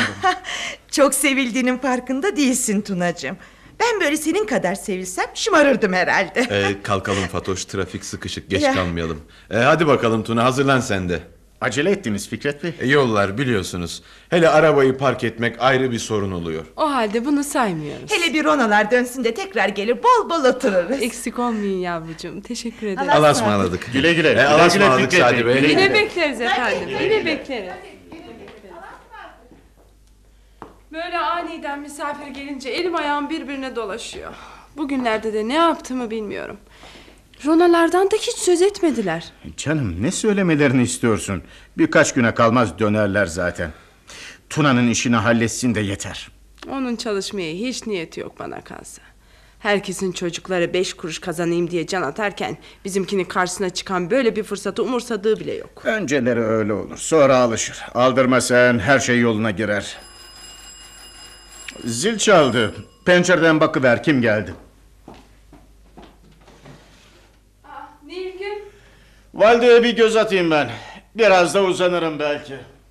Çok sevildiğinin farkında değilsin Tunacığım. Ben böyle senin kadar sevilsem şımarırdım herhalde. Kalkalım Fatoş, trafik sıkışık, geç kalmayalım. Hadi bakalım Tuna, hazırlan sen de. Acele ettiniz Fikret Bey. Yollar biliyorsunuz. Hele arabayı park etmek ayrı bir sorun oluyor. O halde bunu saymıyoruz. Hele bir Ronalar dönsün de tekrar gelir bol bol otururuz. Eksik olmayın yavrucuğum, teşekkür ederim. Allah'a ısmarladık. Güle güle. Allah'a ısmarladık Sadi Bey. Yine bekleriz efendim, yine bekleriz. Böyle aniden misafir gelince elim ayağım birbirine dolaşıyor. Bugünlerde de ne yaptığımı bilmiyorum. Ronalardan da hiç söz etmediler. Canım, ne söylemelerini istiyorsun? Birkaç güne kalmaz dönerler zaten. Tuna'nın işini halletsin de yeter. Onun çalışmaya hiç niyeti yok bana kalsa. Herkesin çocukları 5 kuruş kazanayım diye can atarken bizimkinin karşısına çıkan böyle bir fırsatı umursadığı bile yok. Önceleri öyle olur, sonra alışır. Aldırma sen, her şey yoluna girer. Zil çaldı. Pencereden bakıver, kim geldi? Nilgün. Valideye bir göz atayım ben. Biraz da uzanırım belki.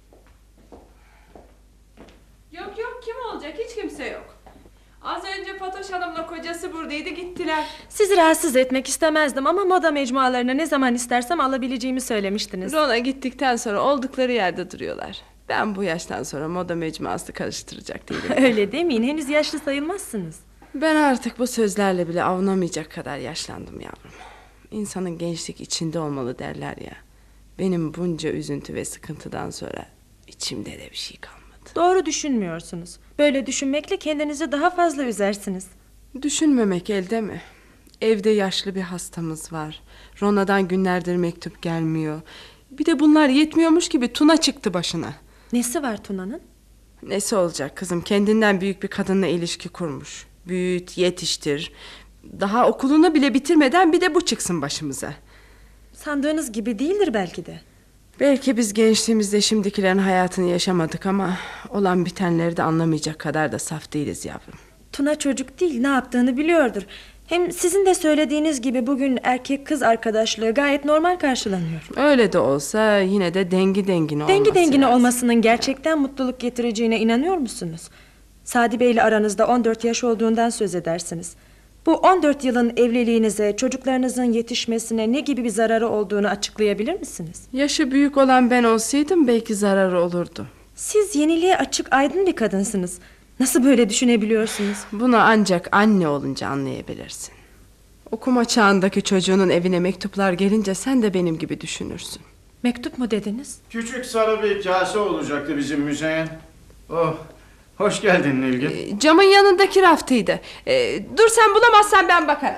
Yok kim olacak, hiç kimse yok. Az önce Fatoş Hanım'la kocası buradaydı, gittiler. Sizi rahatsız etmek istemezdim ama moda mecmualarını ne zaman istersem alabileceğimi söylemiştiniz. Rona gittikten sonra oldukları yerde duruyorlar. Ben bu yaştan sonra moda mecmuası karıştıracak değilim. Öyle demeyin, henüz yaşlı sayılmazsınız. Ben artık bu sözlerle bile avunamayacak kadar yaşlandım yavrum. İnsanın gençlik içinde olmalı derler ya. Benim bunca üzüntü ve sıkıntıdan sonra içimde de bir şey kalmadı. Doğru düşünmüyorsunuz. Böyle düşünmekle kendinizi daha fazla üzersiniz. Düşünmemek elde mi? Evde yaşlı bir hastamız var. Rona'dan günlerdir mektup gelmiyor. Bir de bunlar yetmiyormuş gibi Tuna çıktı başına. Nesi var Tuna'nın? Nesi olacak kızım? Kendinden büyük bir kadınla ilişki kurmuş. Büyüt, yetiştir. Daha okulunu bile bitirmeden bir de bu çıksın başımıza. Sandığınız gibi değildir belki de. Belki biz gençliğimizde şimdikilerin hayatını yaşamadık ama olan bitenleri de anlamayacak kadar da saf değiliz yavrum. Tuna çocuk değil, ne yaptığını biliyordur. Hem sizin de söylediğiniz gibi bugün erkek kız arkadaşlığı gayet normal karşılanıyor. Öyle de olsa yine de dengi dengine olması Dengi dengine lazım. olmasının gerçekten mutluluk getireceğine inanıyor musunuz? Sadi Bey ile aranızda 14 yaş olduğundan söz edersiniz. Bu 14 yılın evliliğinize, çocuklarınızın yetişmesine ne gibi bir zararı olduğunu açıklayabilir misiniz? Yaşı büyük olan ben olsaydım belki zararı olurdu. Siz yeniliğe açık, aydın bir kadınsınız. Nasıl böyle düşünebiliyorsunuz? Bunu ancak anne olunca anlayabilirsin. Okuma çağındaki çocuğunun evine mektuplar gelince sen de benim gibi düşünürsün. Mektup mu dediniz? Küçük sarı bir kase olacaktı bizim Müzeyyen. Oh, hoş geldin Nilgün. Camın yanındaki raftıydı. Dur, sen bulamazsan ben bakarım.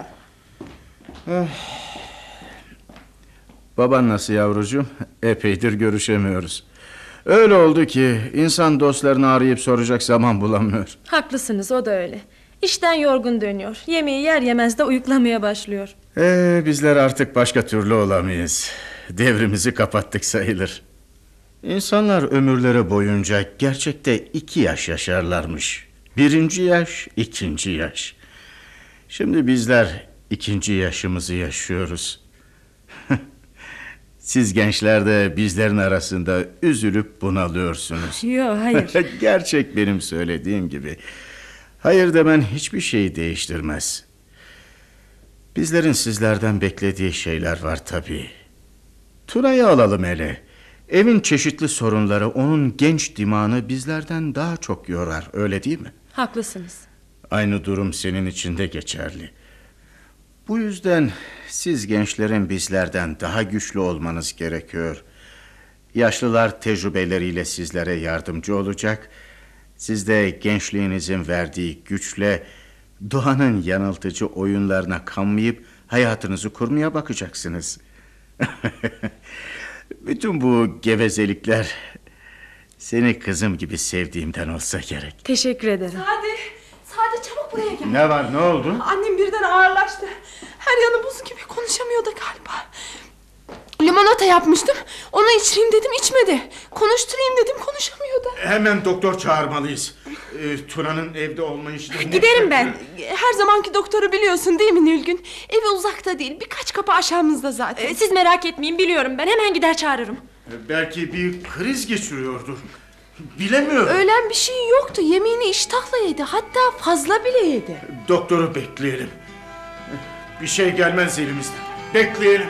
Baban nasıl yavrucuğum? Epeydir görüşemiyoruz. Öyle oldu ki insan dostlarını arayıp soracak zaman bulamıyor. Haklısınız, o da öyle. İşten yorgun dönüyor. Yemeği yer yemez de uyuklamaya başlıyor. Bizler artık başka türlü olamayız. Devrimizi kapattık sayılır. İnsanlar ömürleri boyunca gerçekte 2 yaş yaşarlarmış. 1. yaş, 2. yaş. Şimdi bizler 2. yaşımızı yaşıyoruz. Siz gençler de bizlerin arasında üzülüp bunalıyorsunuz. Yok, hayır. Gerçek benim söylediğim gibi. Hayır demen hiçbir şeyi değiştirmez. Bizlerin sizlerden beklediği şeyler var tabii. Tuna'yı alalım hele. Evin çeşitli sorunları onun genç dimağını bizlerden daha çok yorar, öyle değil mi? Haklısınız. Aynı durum senin için de geçerli. Bu yüzden siz gençlerin bizlerden daha güçlü olmanız gerekiyor. Yaşlılar tecrübeleriyle sizlere yardımcı olacak. Siz de gençliğinizin verdiği güçle doğanın yanıltıcı oyunlarına kanmayıp hayatınızı kurmaya bakacaksınız. Bütün bu gevezelikler seni kızım gibi sevdiğimden olsa gerek. Teşekkür ederim. Sadi çabuk buraya gel. Ne var, ne oldu? Annem birden ağırlaştı. Her yanı buz gibi, konuşamıyordu galiba. Limonata yapmıştım. Onu içireyim dedim, içmedi. Konuşturayım dedim, konuşamıyordu. Hemen doktor çağırmalıyız. Tuna'nın evde olmayışını... Giderim ben. Her zamanki doktoru biliyorsun değil mi Nilgün? Evi uzakta değil, birkaç kapı aşağımızda zaten. Siz merak etmeyin, biliyorum, ben hemen gider çağırırım. Belki bir kriz geçiriyordur. Bilemiyorum. Öğlen bir şey yoktu, yemeğini iştahla yedi. Hatta fazla bile yedi. Doktoru bekleyelim. Bir şey gelmez elimizden. Bekleyelim.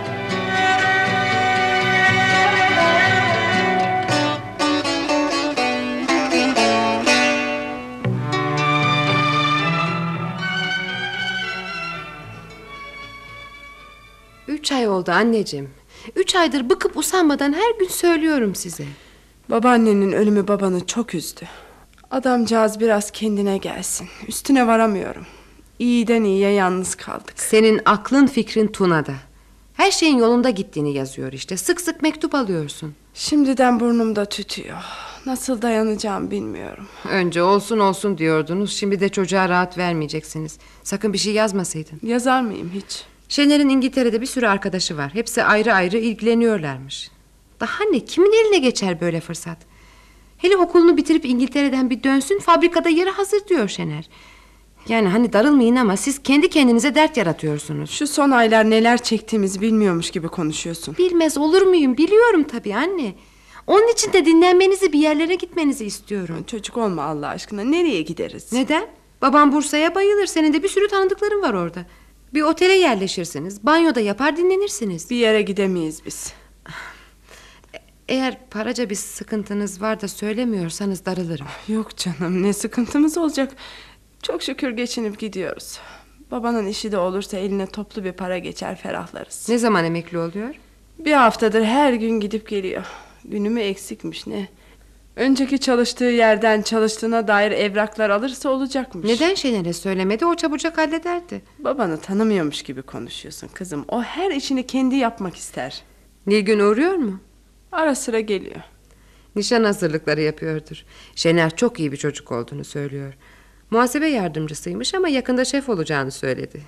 Üç ay oldu anneciğim. 3 aydır bıkıp usanmadan her gün söylüyorum size. Babaannenin ölümü babanı çok üzdü. Adamcağız biraz kendine gelsin. Üstüne varamıyorum. İyiden iyiye yalnız kaldık. Senin aklın fikrin Tuna'da. Her şeyin yolunda gittiğini yazıyor işte. Sık sık mektup alıyorsun. Şimdiden burnumda tütüyor. Nasıl dayanacağım bilmiyorum. Önce olsun olsun diyordunuz. Şimdi de çocuğa rahat vermeyeceksiniz. Sakın bir şey yazmasaydın. Yazar mıyım hiç? Şener'in İngiltere'de bir sürü arkadaşı var. Hepsi ayrı ayrı ilgileniyorlarmış. Daha ne? Kimin eline geçer böyle fırsat? Hele okulunu bitirip İngiltere'den bir dönsün, fabrikada yeri hazır diyor Şener. Yani hani darılmayın ama siz kendi kendinize dert yaratıyorsunuz. Şu son aylar neler çektiğimizi bilmiyormuş gibi konuşuyorsun. Bilmez olur muyum? Biliyorum tabii anne. Onun için de dinlenmenizi, bir yerlere gitmenizi istiyorum. Çocuk olma Allah aşkına, nereye gideriz? Neden? Babam Bursa'ya bayılır. Senin de bir sürü tanıdıkların var orada. Bir otele yerleşirsiniz. Banyoda yapar dinlenirsiniz. Bir yere gidemeyiz biz. Eğer paraca bir sıkıntınız var da söylemiyorsanız darılırım. Yok canım, ne sıkıntımız olacak. Çok şükür geçinip gidiyoruz. Babanın işi de olursa eline toplu bir para geçer, ferahlarız. Ne zaman emekli oluyor? Bir haftadır her gün gidip geliyor. Günümü eksikmiş ne? Önceki çalıştığı yerden çalıştığına dair evraklar alırsa olacakmış. Neden Şener'e söylemedi? O çabucak hallederdi. Babanı tanımıyormuş gibi konuşuyorsun kızım. O her işini kendi yapmak ister. Nilgün uğruyor mu? Ara sıra geliyor. Nişan hazırlıkları yapıyordur. Şener çok iyi bir çocuk olduğunu söylüyor. Muhasebe yardımcısıymış ama yakında şef olacağını söyledi.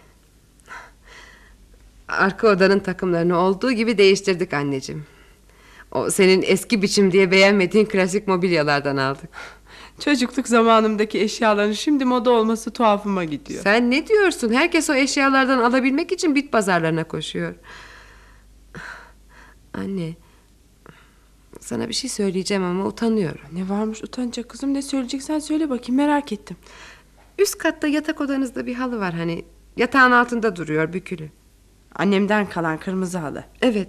Arka odanın takımlarını olduğu gibi değiştirdik anneciğim. O senin eski biçim diye beğenmediğin klasik mobilyalardan aldık. Çocukluk zamanımdaki eşyaların şimdi moda olması tuhafıma gidiyor. Sen ne diyorsun? Herkes o eşyalardan alabilmek için bit pazarlarına koşuyor. Anne, sana bir şey söyleyeceğim ama utanıyorum. Ne varmış utanacak kızım, ne söyleyeceksen söyle bakayım, merak ettim. Üst katta yatak odanızda bir halı var hani. Yatağın altında duruyor bükülü. Annemden kalan kırmızı halı. Evet.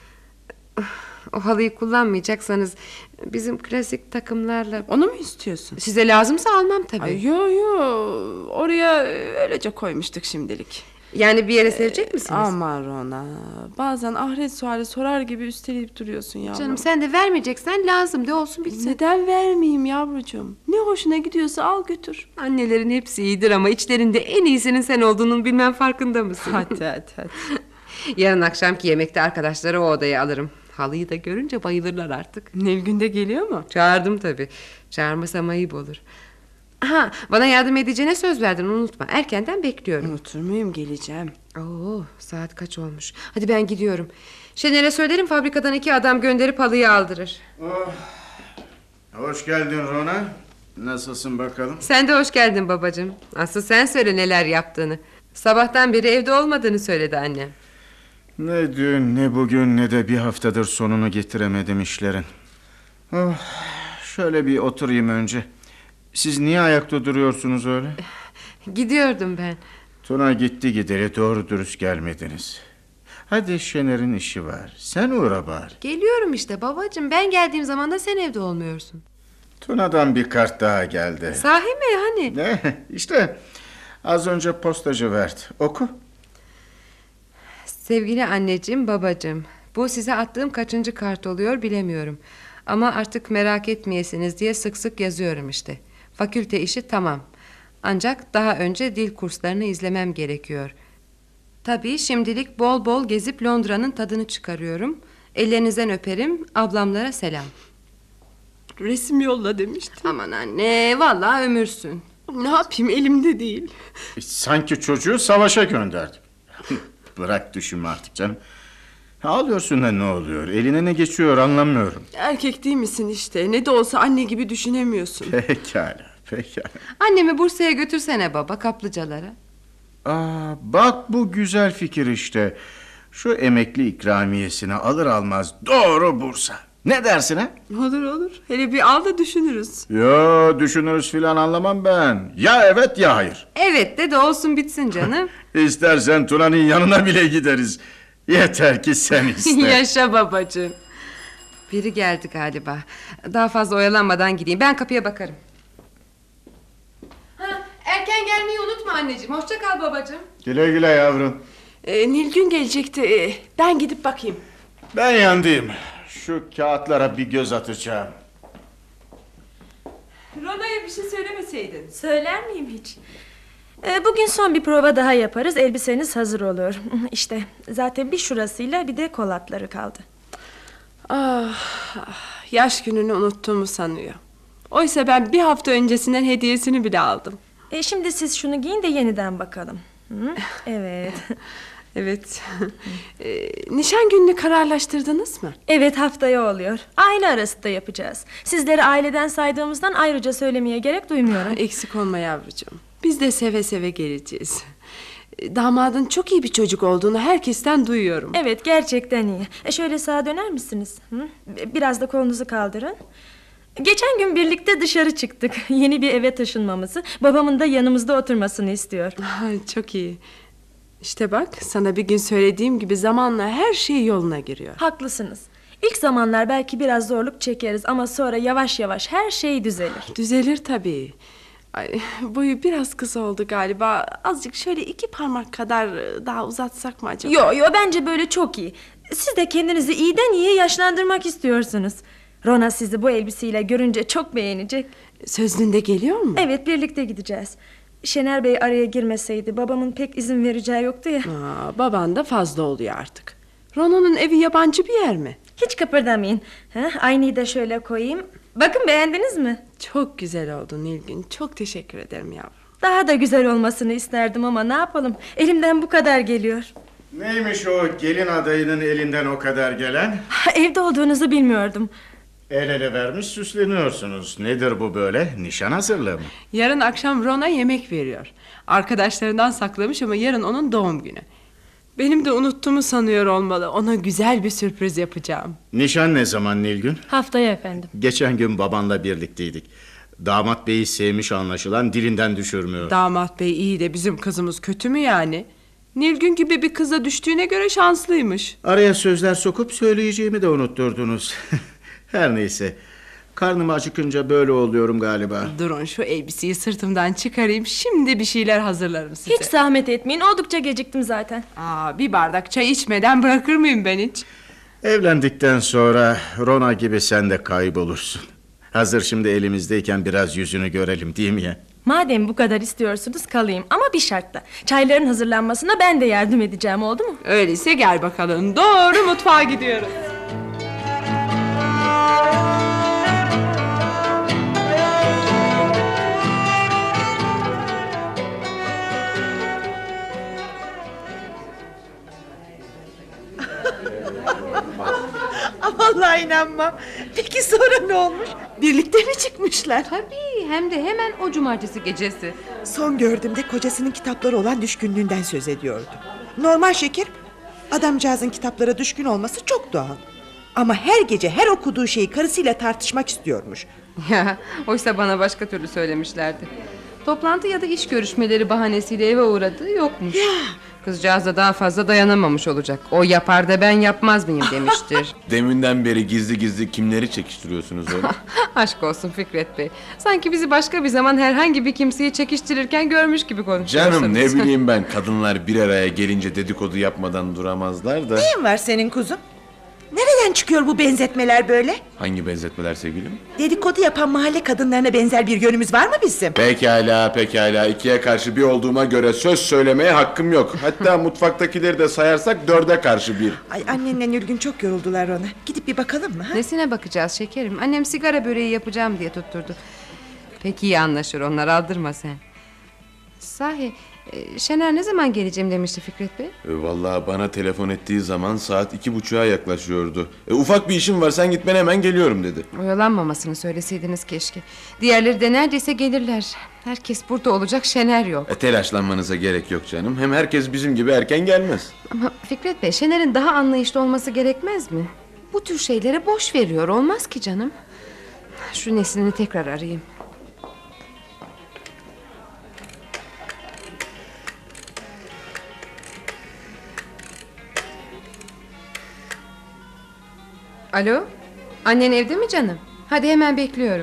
O halıyı kullanmayacaksanız bizim klasik takımlarla... Onu mu istiyorsun? Size lazımsa almam tabii. Ay, yo oraya öylece koymuştuk şimdilik. Yani bir yere serecek misiniz? Aman Rona, bazen ahiret suali sorar gibi üsteleyip duruyorsun yavrum. Canım sen de vermeyeceksen lazım de olsun bitsin. Neden vermeyeyim yavrucuğum? Ne hoşuna gidiyorsa al götür. Annelerin hepsi iyidir ama içlerinde en iyisinin sen olduğunun bilmem farkında mısın? Hadi. Yarın akşamki yemekte arkadaşları o odaya alırım. Halıyı da görünce bayılırlar artık. Nilgün de geliyor mu? Çağırdım tabii. Çağırmasam ayıp olur. Ha, bana yardım edeceğine söz verdin unutma. Erkenden bekliyorum. Unutur muyum, geleceğim. Oo, saat kaç olmuş. Hadi ben gidiyorum. Şener'e söylerim fabrikadan 2 adam gönderip halıyı aldırır. Oh. Hoş geldin Rona. Nasılsın bakalım? Sen de hoş geldin babacığım. Asıl sen söyle neler yaptığını. Sabahtan beri evde olmadığını söyledi annem. Ne dün ne bugün ne de bir haftadır sonunu getiremedim işlerin. Oh, şöyle bir oturayım önce. Siz niye ayakta duruyorsunuz öyle? Gidiyordum ben. Tuna gitti gideri doğru dürüst gelmediniz. Hadi Şener'in işi var. Sen uğra bari. Geliyorum işte babacığım. Ben geldiğim zaman da sen evde olmuyorsun. Tuna'dan bir kart daha geldi. Sahi mi hani? Ne? İşte az önce postacı verdi. Oku. Sevgili anneciğim, babacığım. Bu size attığım kaçıncı kart oluyor bilemiyorum. Ama artık merak etmeyesiniz diye sık sık yazıyorum işte. Fakülte işi tamam. Ancak daha önce dil kurslarını izlemem gerekiyor. Tabii şimdilik bol bol gezip Londra'nın tadını çıkarıyorum. Ellerinizden öperim, ablamlara selam. Resim yolla demiştim. Aman anne, vallahi ömürsün. Ne yapayım, elimde değil. Sanki çocuğu savaşa gönderdim. Bırak düşünme artık canım. Ağlıyorsun da ne oluyor? Eline ne geçiyor anlamıyorum. Erkek değil misin işte? Ne de olsa anne gibi düşünemiyorsun. Pekala. Annemi Bursa'ya götürsene baba, kaplıcalara. Bak bu güzel fikir işte. Şu emekli ikramiyesini alır almaz doğru Bursa. Ne dersin ha? Olur. Hele bir al da düşünürüz. Yo, düşünürüz filan anlamam ben. Ya evet ya hayır. Evet de olsun bitsin canım. İstersen Tuna'nın yanına bile gideriz. Yeter ki sen iste. Yaşa babacığım. Biri geldi galiba. Daha fazla oyalanmadan gideyim. Ben kapıya bakarım. Erken gelmeyi unutma anneciğim. Hoşça kal babacığım. Güle güle yavrum. Nilgün gelecekti. Ben gidip bakayım. Ben yandayım. Şu kağıtlara bir göz atacağım. Rona'ya bir şey söylemeseydin. Söyler miyim hiç? Bugün son bir prova daha yaparız. Elbiseniz hazır olur. İşte zaten bir şurasıyla bir de kol altları kaldı. Yaş gününü unuttuğumu sanıyor. Oysa ben bir hafta öncesinden hediyesini bile aldım. Şimdi siz şunu giyin de yeniden bakalım. Hı? Evet. Evet. Nişan gününü kararlaştırdınız mı? Evet, haftaya oluyor. Aile arasında yapacağız. Sizleri aileden saydığımızdan ayrıca söylemeye gerek duymuyorum. Eksik olma yavrucuğum. Biz de seve seve geleceğiz. Damadın çok iyi bir çocuk olduğunu herkesten duyuyorum. Evet, gerçekten iyi. Şöyle sağa döner misiniz? Hı? Biraz da kolunuzu kaldırın. Geçen gün birlikte dışarı çıktık. Yeni bir eve taşınmamızı, babamın da yanımızda oturmasını istiyor. Çok iyi. İşte bak, sana bir gün söylediğim gibi zamanla her şey yoluna giriyor. Haklısınız. İlk zamanlar belki biraz zorluk çekeriz ama sonra yavaş yavaş her şey düzelir. Düzelir tabii. Ay, boyu biraz kısa oldu galiba. Azıcık şöyle 2 parmak kadar daha uzatsak mı acaba? Yo bence böyle çok iyi. Siz de kendinizi iyiden iyiye yaşlandırmak istiyorsunuz. Rona sizi bu elbiseyle görünce çok beğenecek. Sözlüğünde geliyor mu? Evet, birlikte gideceğiz. Şener Bey araya girmeseydi babamın pek izin vereceği yoktu ya. Baban da fazla oluyor artık. Rona'nın evi yabancı bir yer mi? Hiç kıpırdamayın. Aynayı da şöyle koyayım. Bakın, beğendiniz mi? Çok güzel oldu Nilgün. Çok teşekkür ederim yavrum. Daha da güzel olmasını isterdim ama ne yapalım? Elimden bu kadar geliyor. Neymiş o gelin adayının elinden o kadar gelen? Evde olduğunuzu bilmiyordum. El ele vermiş süsleniyorsunuz. Nedir bu böyle? Nişan hazırlığı mı? Yarın akşam Rona yemek veriyor. Arkadaşlarından saklamış ama yarın onun doğum günü. Benim de unuttuğumu sanıyor olmalı. Ona güzel bir sürpriz yapacağım. Nişan ne zaman Nilgün? Haftaya efendim. Geçen gün babanla birlikteydik. Damat beyi sevmiş anlaşılan, dilinden düşürmüyor. Damat bey iyi de bizim kızımız kötü mü yani? Nilgün gibi bir kıza düştüğüne göre şanslıymış. Araya sözler sokup söyleyeceğimi de unutturdunuz. Her neyse. Karnım acıkınca böyle oluyorum galiba. Durun şu elbiseyi sırtımdan çıkarayım. Şimdi bir şeyler hazırlarım size. Hiç zahmet etmeyin. Oldukça geciktim zaten. Bir bardak çay içmeden bırakır mıyım ben hiç? Evlendikten sonra Rona gibi sen de kaybolursun. Hazır şimdi elimizdeyken biraz yüzünü görelim, değil mi ya? Madem bu kadar istiyorsunuz kalayım ama bir şartla. Çayların hazırlanmasına ben de yardım edeceğim, oldu mu? Öyleyse gel bakalım. Doğru mutfağa gidiyoruz. Vallahi inanmam. Peki sonra ne olmuş? Birlikte mi çıkmışlar? Tabii, hem de hemen o cumartesi gecesi. Son gördüğümde kocasının kitapları olan düşkünlüğünden söz ediyordu. Normal şeker. Adamcağızın kitaplara düşkün olması çok doğal. Ama her gece her okuduğu şeyi karısıyla tartışmak istiyormuş. Ya, oysa bana başka türlü söylemişlerdi. Toplantı ya da iş görüşmeleri bahanesiyle eve uğradığı yokmuş. Ya. Kızcağız da daha fazla dayanamamış olacak. O yapar da ben yapmaz mıyım demiştir. Deminden beri gizli gizli kimleri çekiştiriyorsunuz öyle? Aşk olsun Fikret Bey. Sanki bizi başka bir zaman herhangi bir kimseyi çekiştirirken görmüş gibi konuşuyorsunuz. Canım ne bileyim ben, kadınlar bir araya gelince dedikodu yapmadan duramazlar da. Neyin var senin kuzum? Nereden çıkıyor bu benzetmeler böyle? Hangi benzetmeler sevgilim? Dedikodu yapan mahalle kadınlarına benzer bir yönümüz var mı bizim? Pekala, ikiye karşı bir olduğuma göre söz söylemeye hakkım yok. Hatta mutfaktakileri de sayarsak 4'e karşı 1. Ay, annenle Nilgün çok yoruldular ona. Gidip bir bakalım mı? Ha? Nesine bakacağız şekerim? Annem sigara böreği yapacağım diye tutturdu. Pek iyi anlaşır onlar, aldırma sen. Sahi Şener ne zaman geleceğim demişti Fikret Bey? Vallahi bana telefon ettiği zaman saat 2.30'a yaklaşıyordu. Ufak bir işim var, sen git, ben hemen geliyorum dedi. Oyalanmamasını söyleseydiniz keşke. Diğerleri de neredeyse gelirler. Herkes burada olacak, Şener yok. Telaşlanmanıza gerek yok canım. Hem herkes bizim gibi erken gelmez. Ama Fikret Bey, Şener'in daha anlayışlı olması gerekmez mi? Bu tür şeylere boş veriyor, olmaz ki canım. Şu Nesrin'i tekrar arayayım. Alo, annen evde mi canım? Hadi hemen bekliyorum.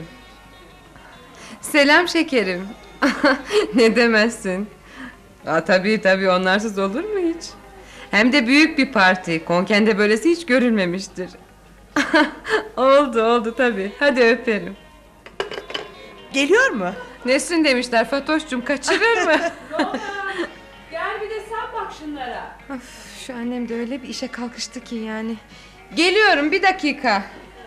Selam şekerim. Ne demezsin. Tabii onlarsız olur mu hiç? Hem de büyük bir parti. Konken'de böylesi hiç görülmemiştir. Oldu tabii. Hadi öperim. Geliyor mu? Nesrin demişler Fatoş'cum, kaçırır mı? Gel bir de sen bak şunlara. Of, şu annem de öyle bir işe kalkıştı ki yani. Geliyorum, bir dakika.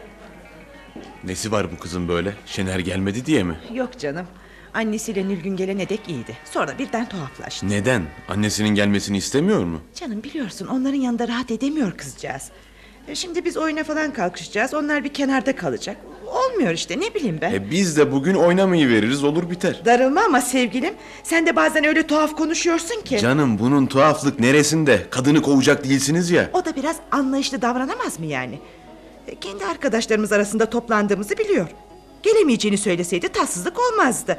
Nesi var bu kızın böyle? Şener gelmedi diye mi? Yok canım. Annesiyle Nilgün gelene dek iyiydi. Sonra birden tuhaflaştı. Neden? Annesinin gelmesini istemiyor mu? Canım biliyorsun onların yanında rahat edemiyor kızcağız. Şimdi biz oyuna falan kalkışacağız. Onlar bir kenarda kalacak. Olmuyor işte, ne bileyim ben. Biz de bugün oynamayı veririz, olur biter. Darılma ama sevgilim. Sen de bazen öyle tuhaf konuşuyorsun ki. Canım bunun tuhaflık neresinde? Kadını kovacak değilsiniz ya. O da biraz anlayışlı davranamaz mı yani? Kendi arkadaşlarımız arasında toplandığımızı biliyor. Gelemeyeceğini söyleseydi tatsızlık olmazdı.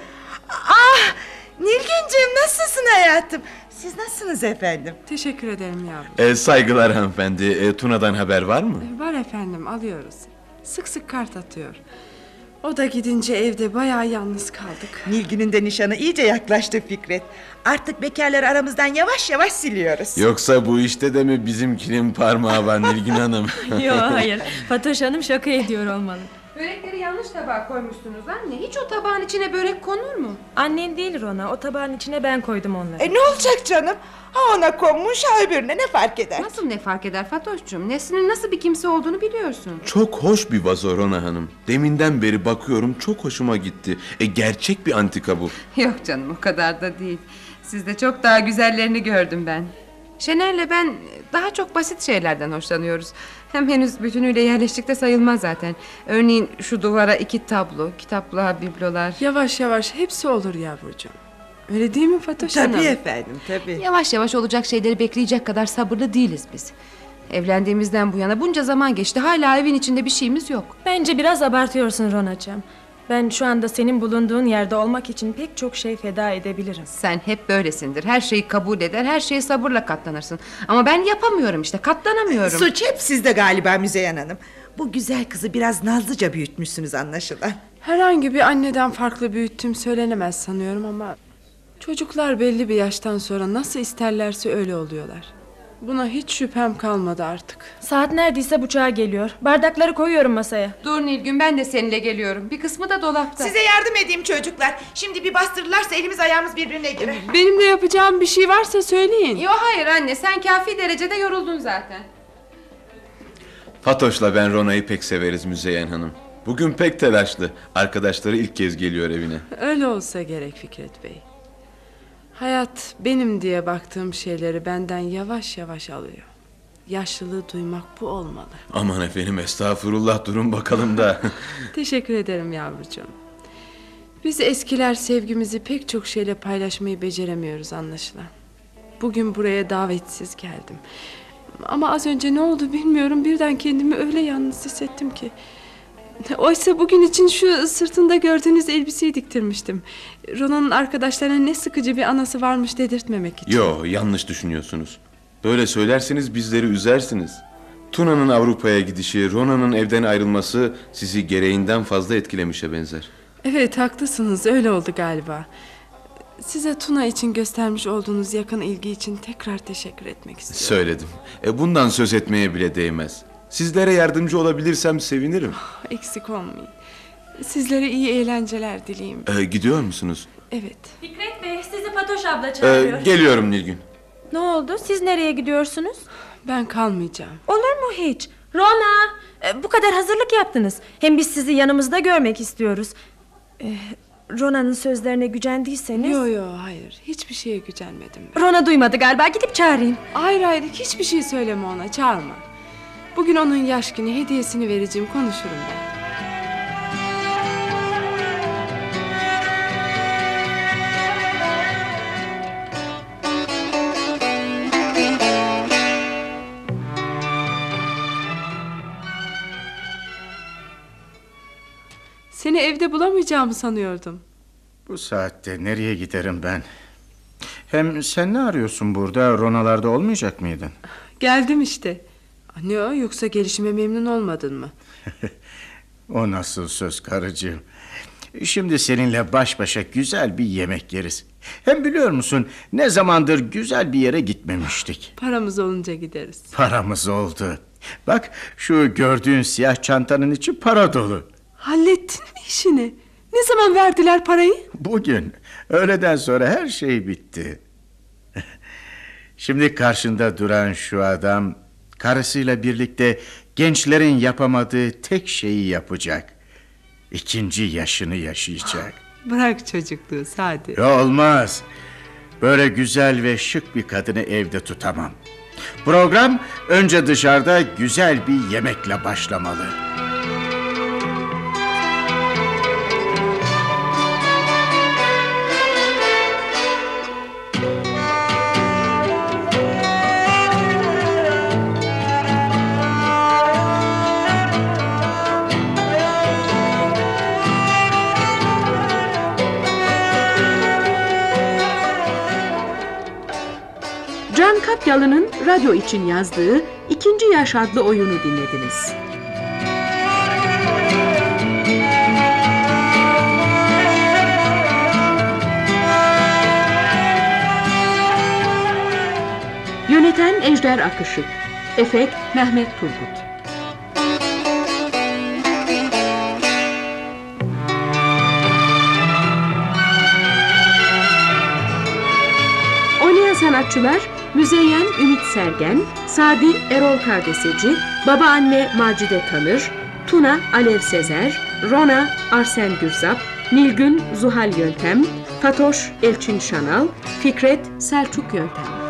Ah! Nilgüncüğüm, nasılsın hayatım? Siz nasılsınız efendim? Teşekkür ederim yavrum. Saygılar hanımefendi. Tuna'dan haber var mı? Var efendim, alıyoruz. Sık sık kart atıyor. O da gidince evde bayağı yalnız kaldık. Nilgün'ün de nişanı iyice yaklaştı Fikret. Artık bekarları aramızdan yavaş yavaş siliyoruz. Yoksa bu işte de mi bizimkinin parmağı var Nilgün Hanım? Yok hayır. Fatoş Hanım şaka ediyor olmalı. Börekleri yanlış tabağa koymuşsunuz anne. Hiç o tabağın içine börek konur mu? Annen değil Rona. O tabağın içine ben koydum onları. Ne olacak canım? Ha ona konmuş, ha öbürüne, ne fark eder? Nasıl ne fark eder Fatoş'cum? Nesrin'in nasıl bir kimse olduğunu biliyorsun. Çok hoş bir vazo Rona Hanım. Deminden beri bakıyorum, çok hoşuma gitti. Gerçek bir antika bu. Yok canım, o kadar da değil. Sizde çok daha güzellerini gördüm ben. Şener'le ben daha çok basit şeylerden hoşlanıyoruz. Hem henüz bütünüyle yerleştik de sayılmaz zaten. Örneğin şu duvara 2 tablo, kitaplar, biblolar. Yavaş yavaş hepsi olur yavrucuğum. Öyle değil mi Fatoş Hanım? Tabii efendim, tabii. Yavaş yavaş olacak şeyleri bekleyecek kadar sabırlı değiliz biz. Evlendiğimizden bu yana bunca zaman geçti. Hala evin içinde bir şeyimiz yok. Bence biraz abartıyorsun Ronacığım. Ben şu anda senin bulunduğun yerde olmak için pek çok şey feda edebilirim. Sen hep böylesindir. Her şeyi kabul eder, her şeye sabırla katlanırsın. Ama ben yapamıyorum işte, katlanamıyorum. Suç hep sizde galiba Müzeyyen Hanım. Bu güzel kızı biraz nazlıca büyütmüşsünüz anlaşılan. Herhangi bir anneden farklı büyüttüğüm söylenemez sanıyorum ama... Çocuklar belli bir yaştan sonra nasıl isterlerse öyle oluyorlar. Buna hiç şüphem kalmadı artık. Saat neredeyse buçuğa geliyor. Bardakları koyuyorum masaya. Dur Nilgün, ben de seninle geliyorum. Bir kısmı da dolapta. Size yardım edeyim çocuklar. Şimdi bir bastırırlarsa elimiz ayağımız birbirine girer. Benim de yapacağım bir şey varsa söyleyin. Yok hayır anne, sen kafi derecede yoruldun zaten. Fatoş'la ben Rona'yı pek severiz Müzeyyen Hanım. Bugün pek telaşlı. Arkadaşları ilk kez geliyor evine. Öyle olsa gerek Fikret Bey. Hayat benim diye baktığım şeyleri benden yavaş yavaş alıyor. Yaşlılığı duymak bu olmalı. Aman efendim, estağfurullah, durun bakalım da. Teşekkür ederim yavrucuğum. Biz eskiler sevgimizi pek çok şeyle paylaşmayı beceremiyoruz anlaşılan. Bugün buraya davetsiz geldim. Ama az önce ne oldu bilmiyorum, birden kendimi öyle yalnız hissettim ki. Oysa bugün için şu sırtında gördüğünüz elbiseyi diktirmiştim. Rona'nın arkadaşlarına ne sıkıcı bir anası varmış dedirtmemek için. Yo, yanlış düşünüyorsunuz. Böyle söylerseniz bizleri üzersiniz. Tuna'nın Avrupa'ya gidişi, Rona'nın evden ayrılması sizi gereğinden fazla etkilemişe benzer. Evet, haklısınız, öyle oldu galiba. Size Tuna için göstermiş olduğunuz yakın ilgi için tekrar teşekkür etmek istiyorum. Söyledim. Bundan söz etmeye bile değmez. Sizlere yardımcı olabilirsem sevinirim. Eksik olmayın. Sizlere iyi eğlenceler dileyim. Gidiyor musunuz? Evet. Fikret Bey, sizi Fatoş abla çağırıyor. Geliyorum Nilgün. Ne oldu? Siz nereye gidiyorsunuz? Ben kalmayacağım. Olur mu hiç? Rona! Bu kadar hazırlık yaptınız. Hem biz sizi yanımızda görmek istiyoruz. Rona'nın sözlerine gücendiyseniz... Yo hayır, hiçbir şeye gücenmedim ben. Rona duymadı galiba, gidip çağırayım. Hayır, hiçbir şey söyleme ona, çağırma. Bugün onun yaş günü, hediyesini vereceğim, konuşurum ben. Seni evde bulamayacağımı sanıyordum. Bu saatte nereye giderim ben? Hem sen ne arıyorsun burada? Ronalarda olmayacak mıydın? Geldim işte. Ne o, yoksa gelişime memnun olmadın mı? O nasıl söz karıcığım? Şimdi seninle baş başa güzel bir yemek yeriz. Hem biliyor musun, ne zamandır güzel bir yere gitmemiştik. Paramız olunca gideriz. Paramız oldu. Bak, şu gördüğün siyah çantanın içi para dolu. Hallettin mi işini? Ne zaman verdiler parayı? Bugün. Öğleden sonra her şey bitti. Şimdi karşında duran şu adam karısıyla birlikte gençlerin yapamadığı tek şeyi yapacak. 2. yaşını yaşayacak. Bırak çocukluğu Sadi. Olmaz. Böyle güzel ve şık bir kadını evde tutamam. Program önce dışarıda güzel bir yemekle başlamalı. Can Kapyalı'nın radyo için yazdığı 2. Yaş adlı oyunu dinlediniz. Yöneten Ejder Akışık, efekt Mehmet Turgut. Oynayan sanatçılar Müzeyyen Ümit Sergen, Sadi Erol Kardeseci, babaanne Macide Tanır, Tuna Alev Sezer, Rona Arsen Gürzap, Nilgün Zuhal Yöntem, Fatoş Elçin Şanal, Fikret Selçuk Yöntem.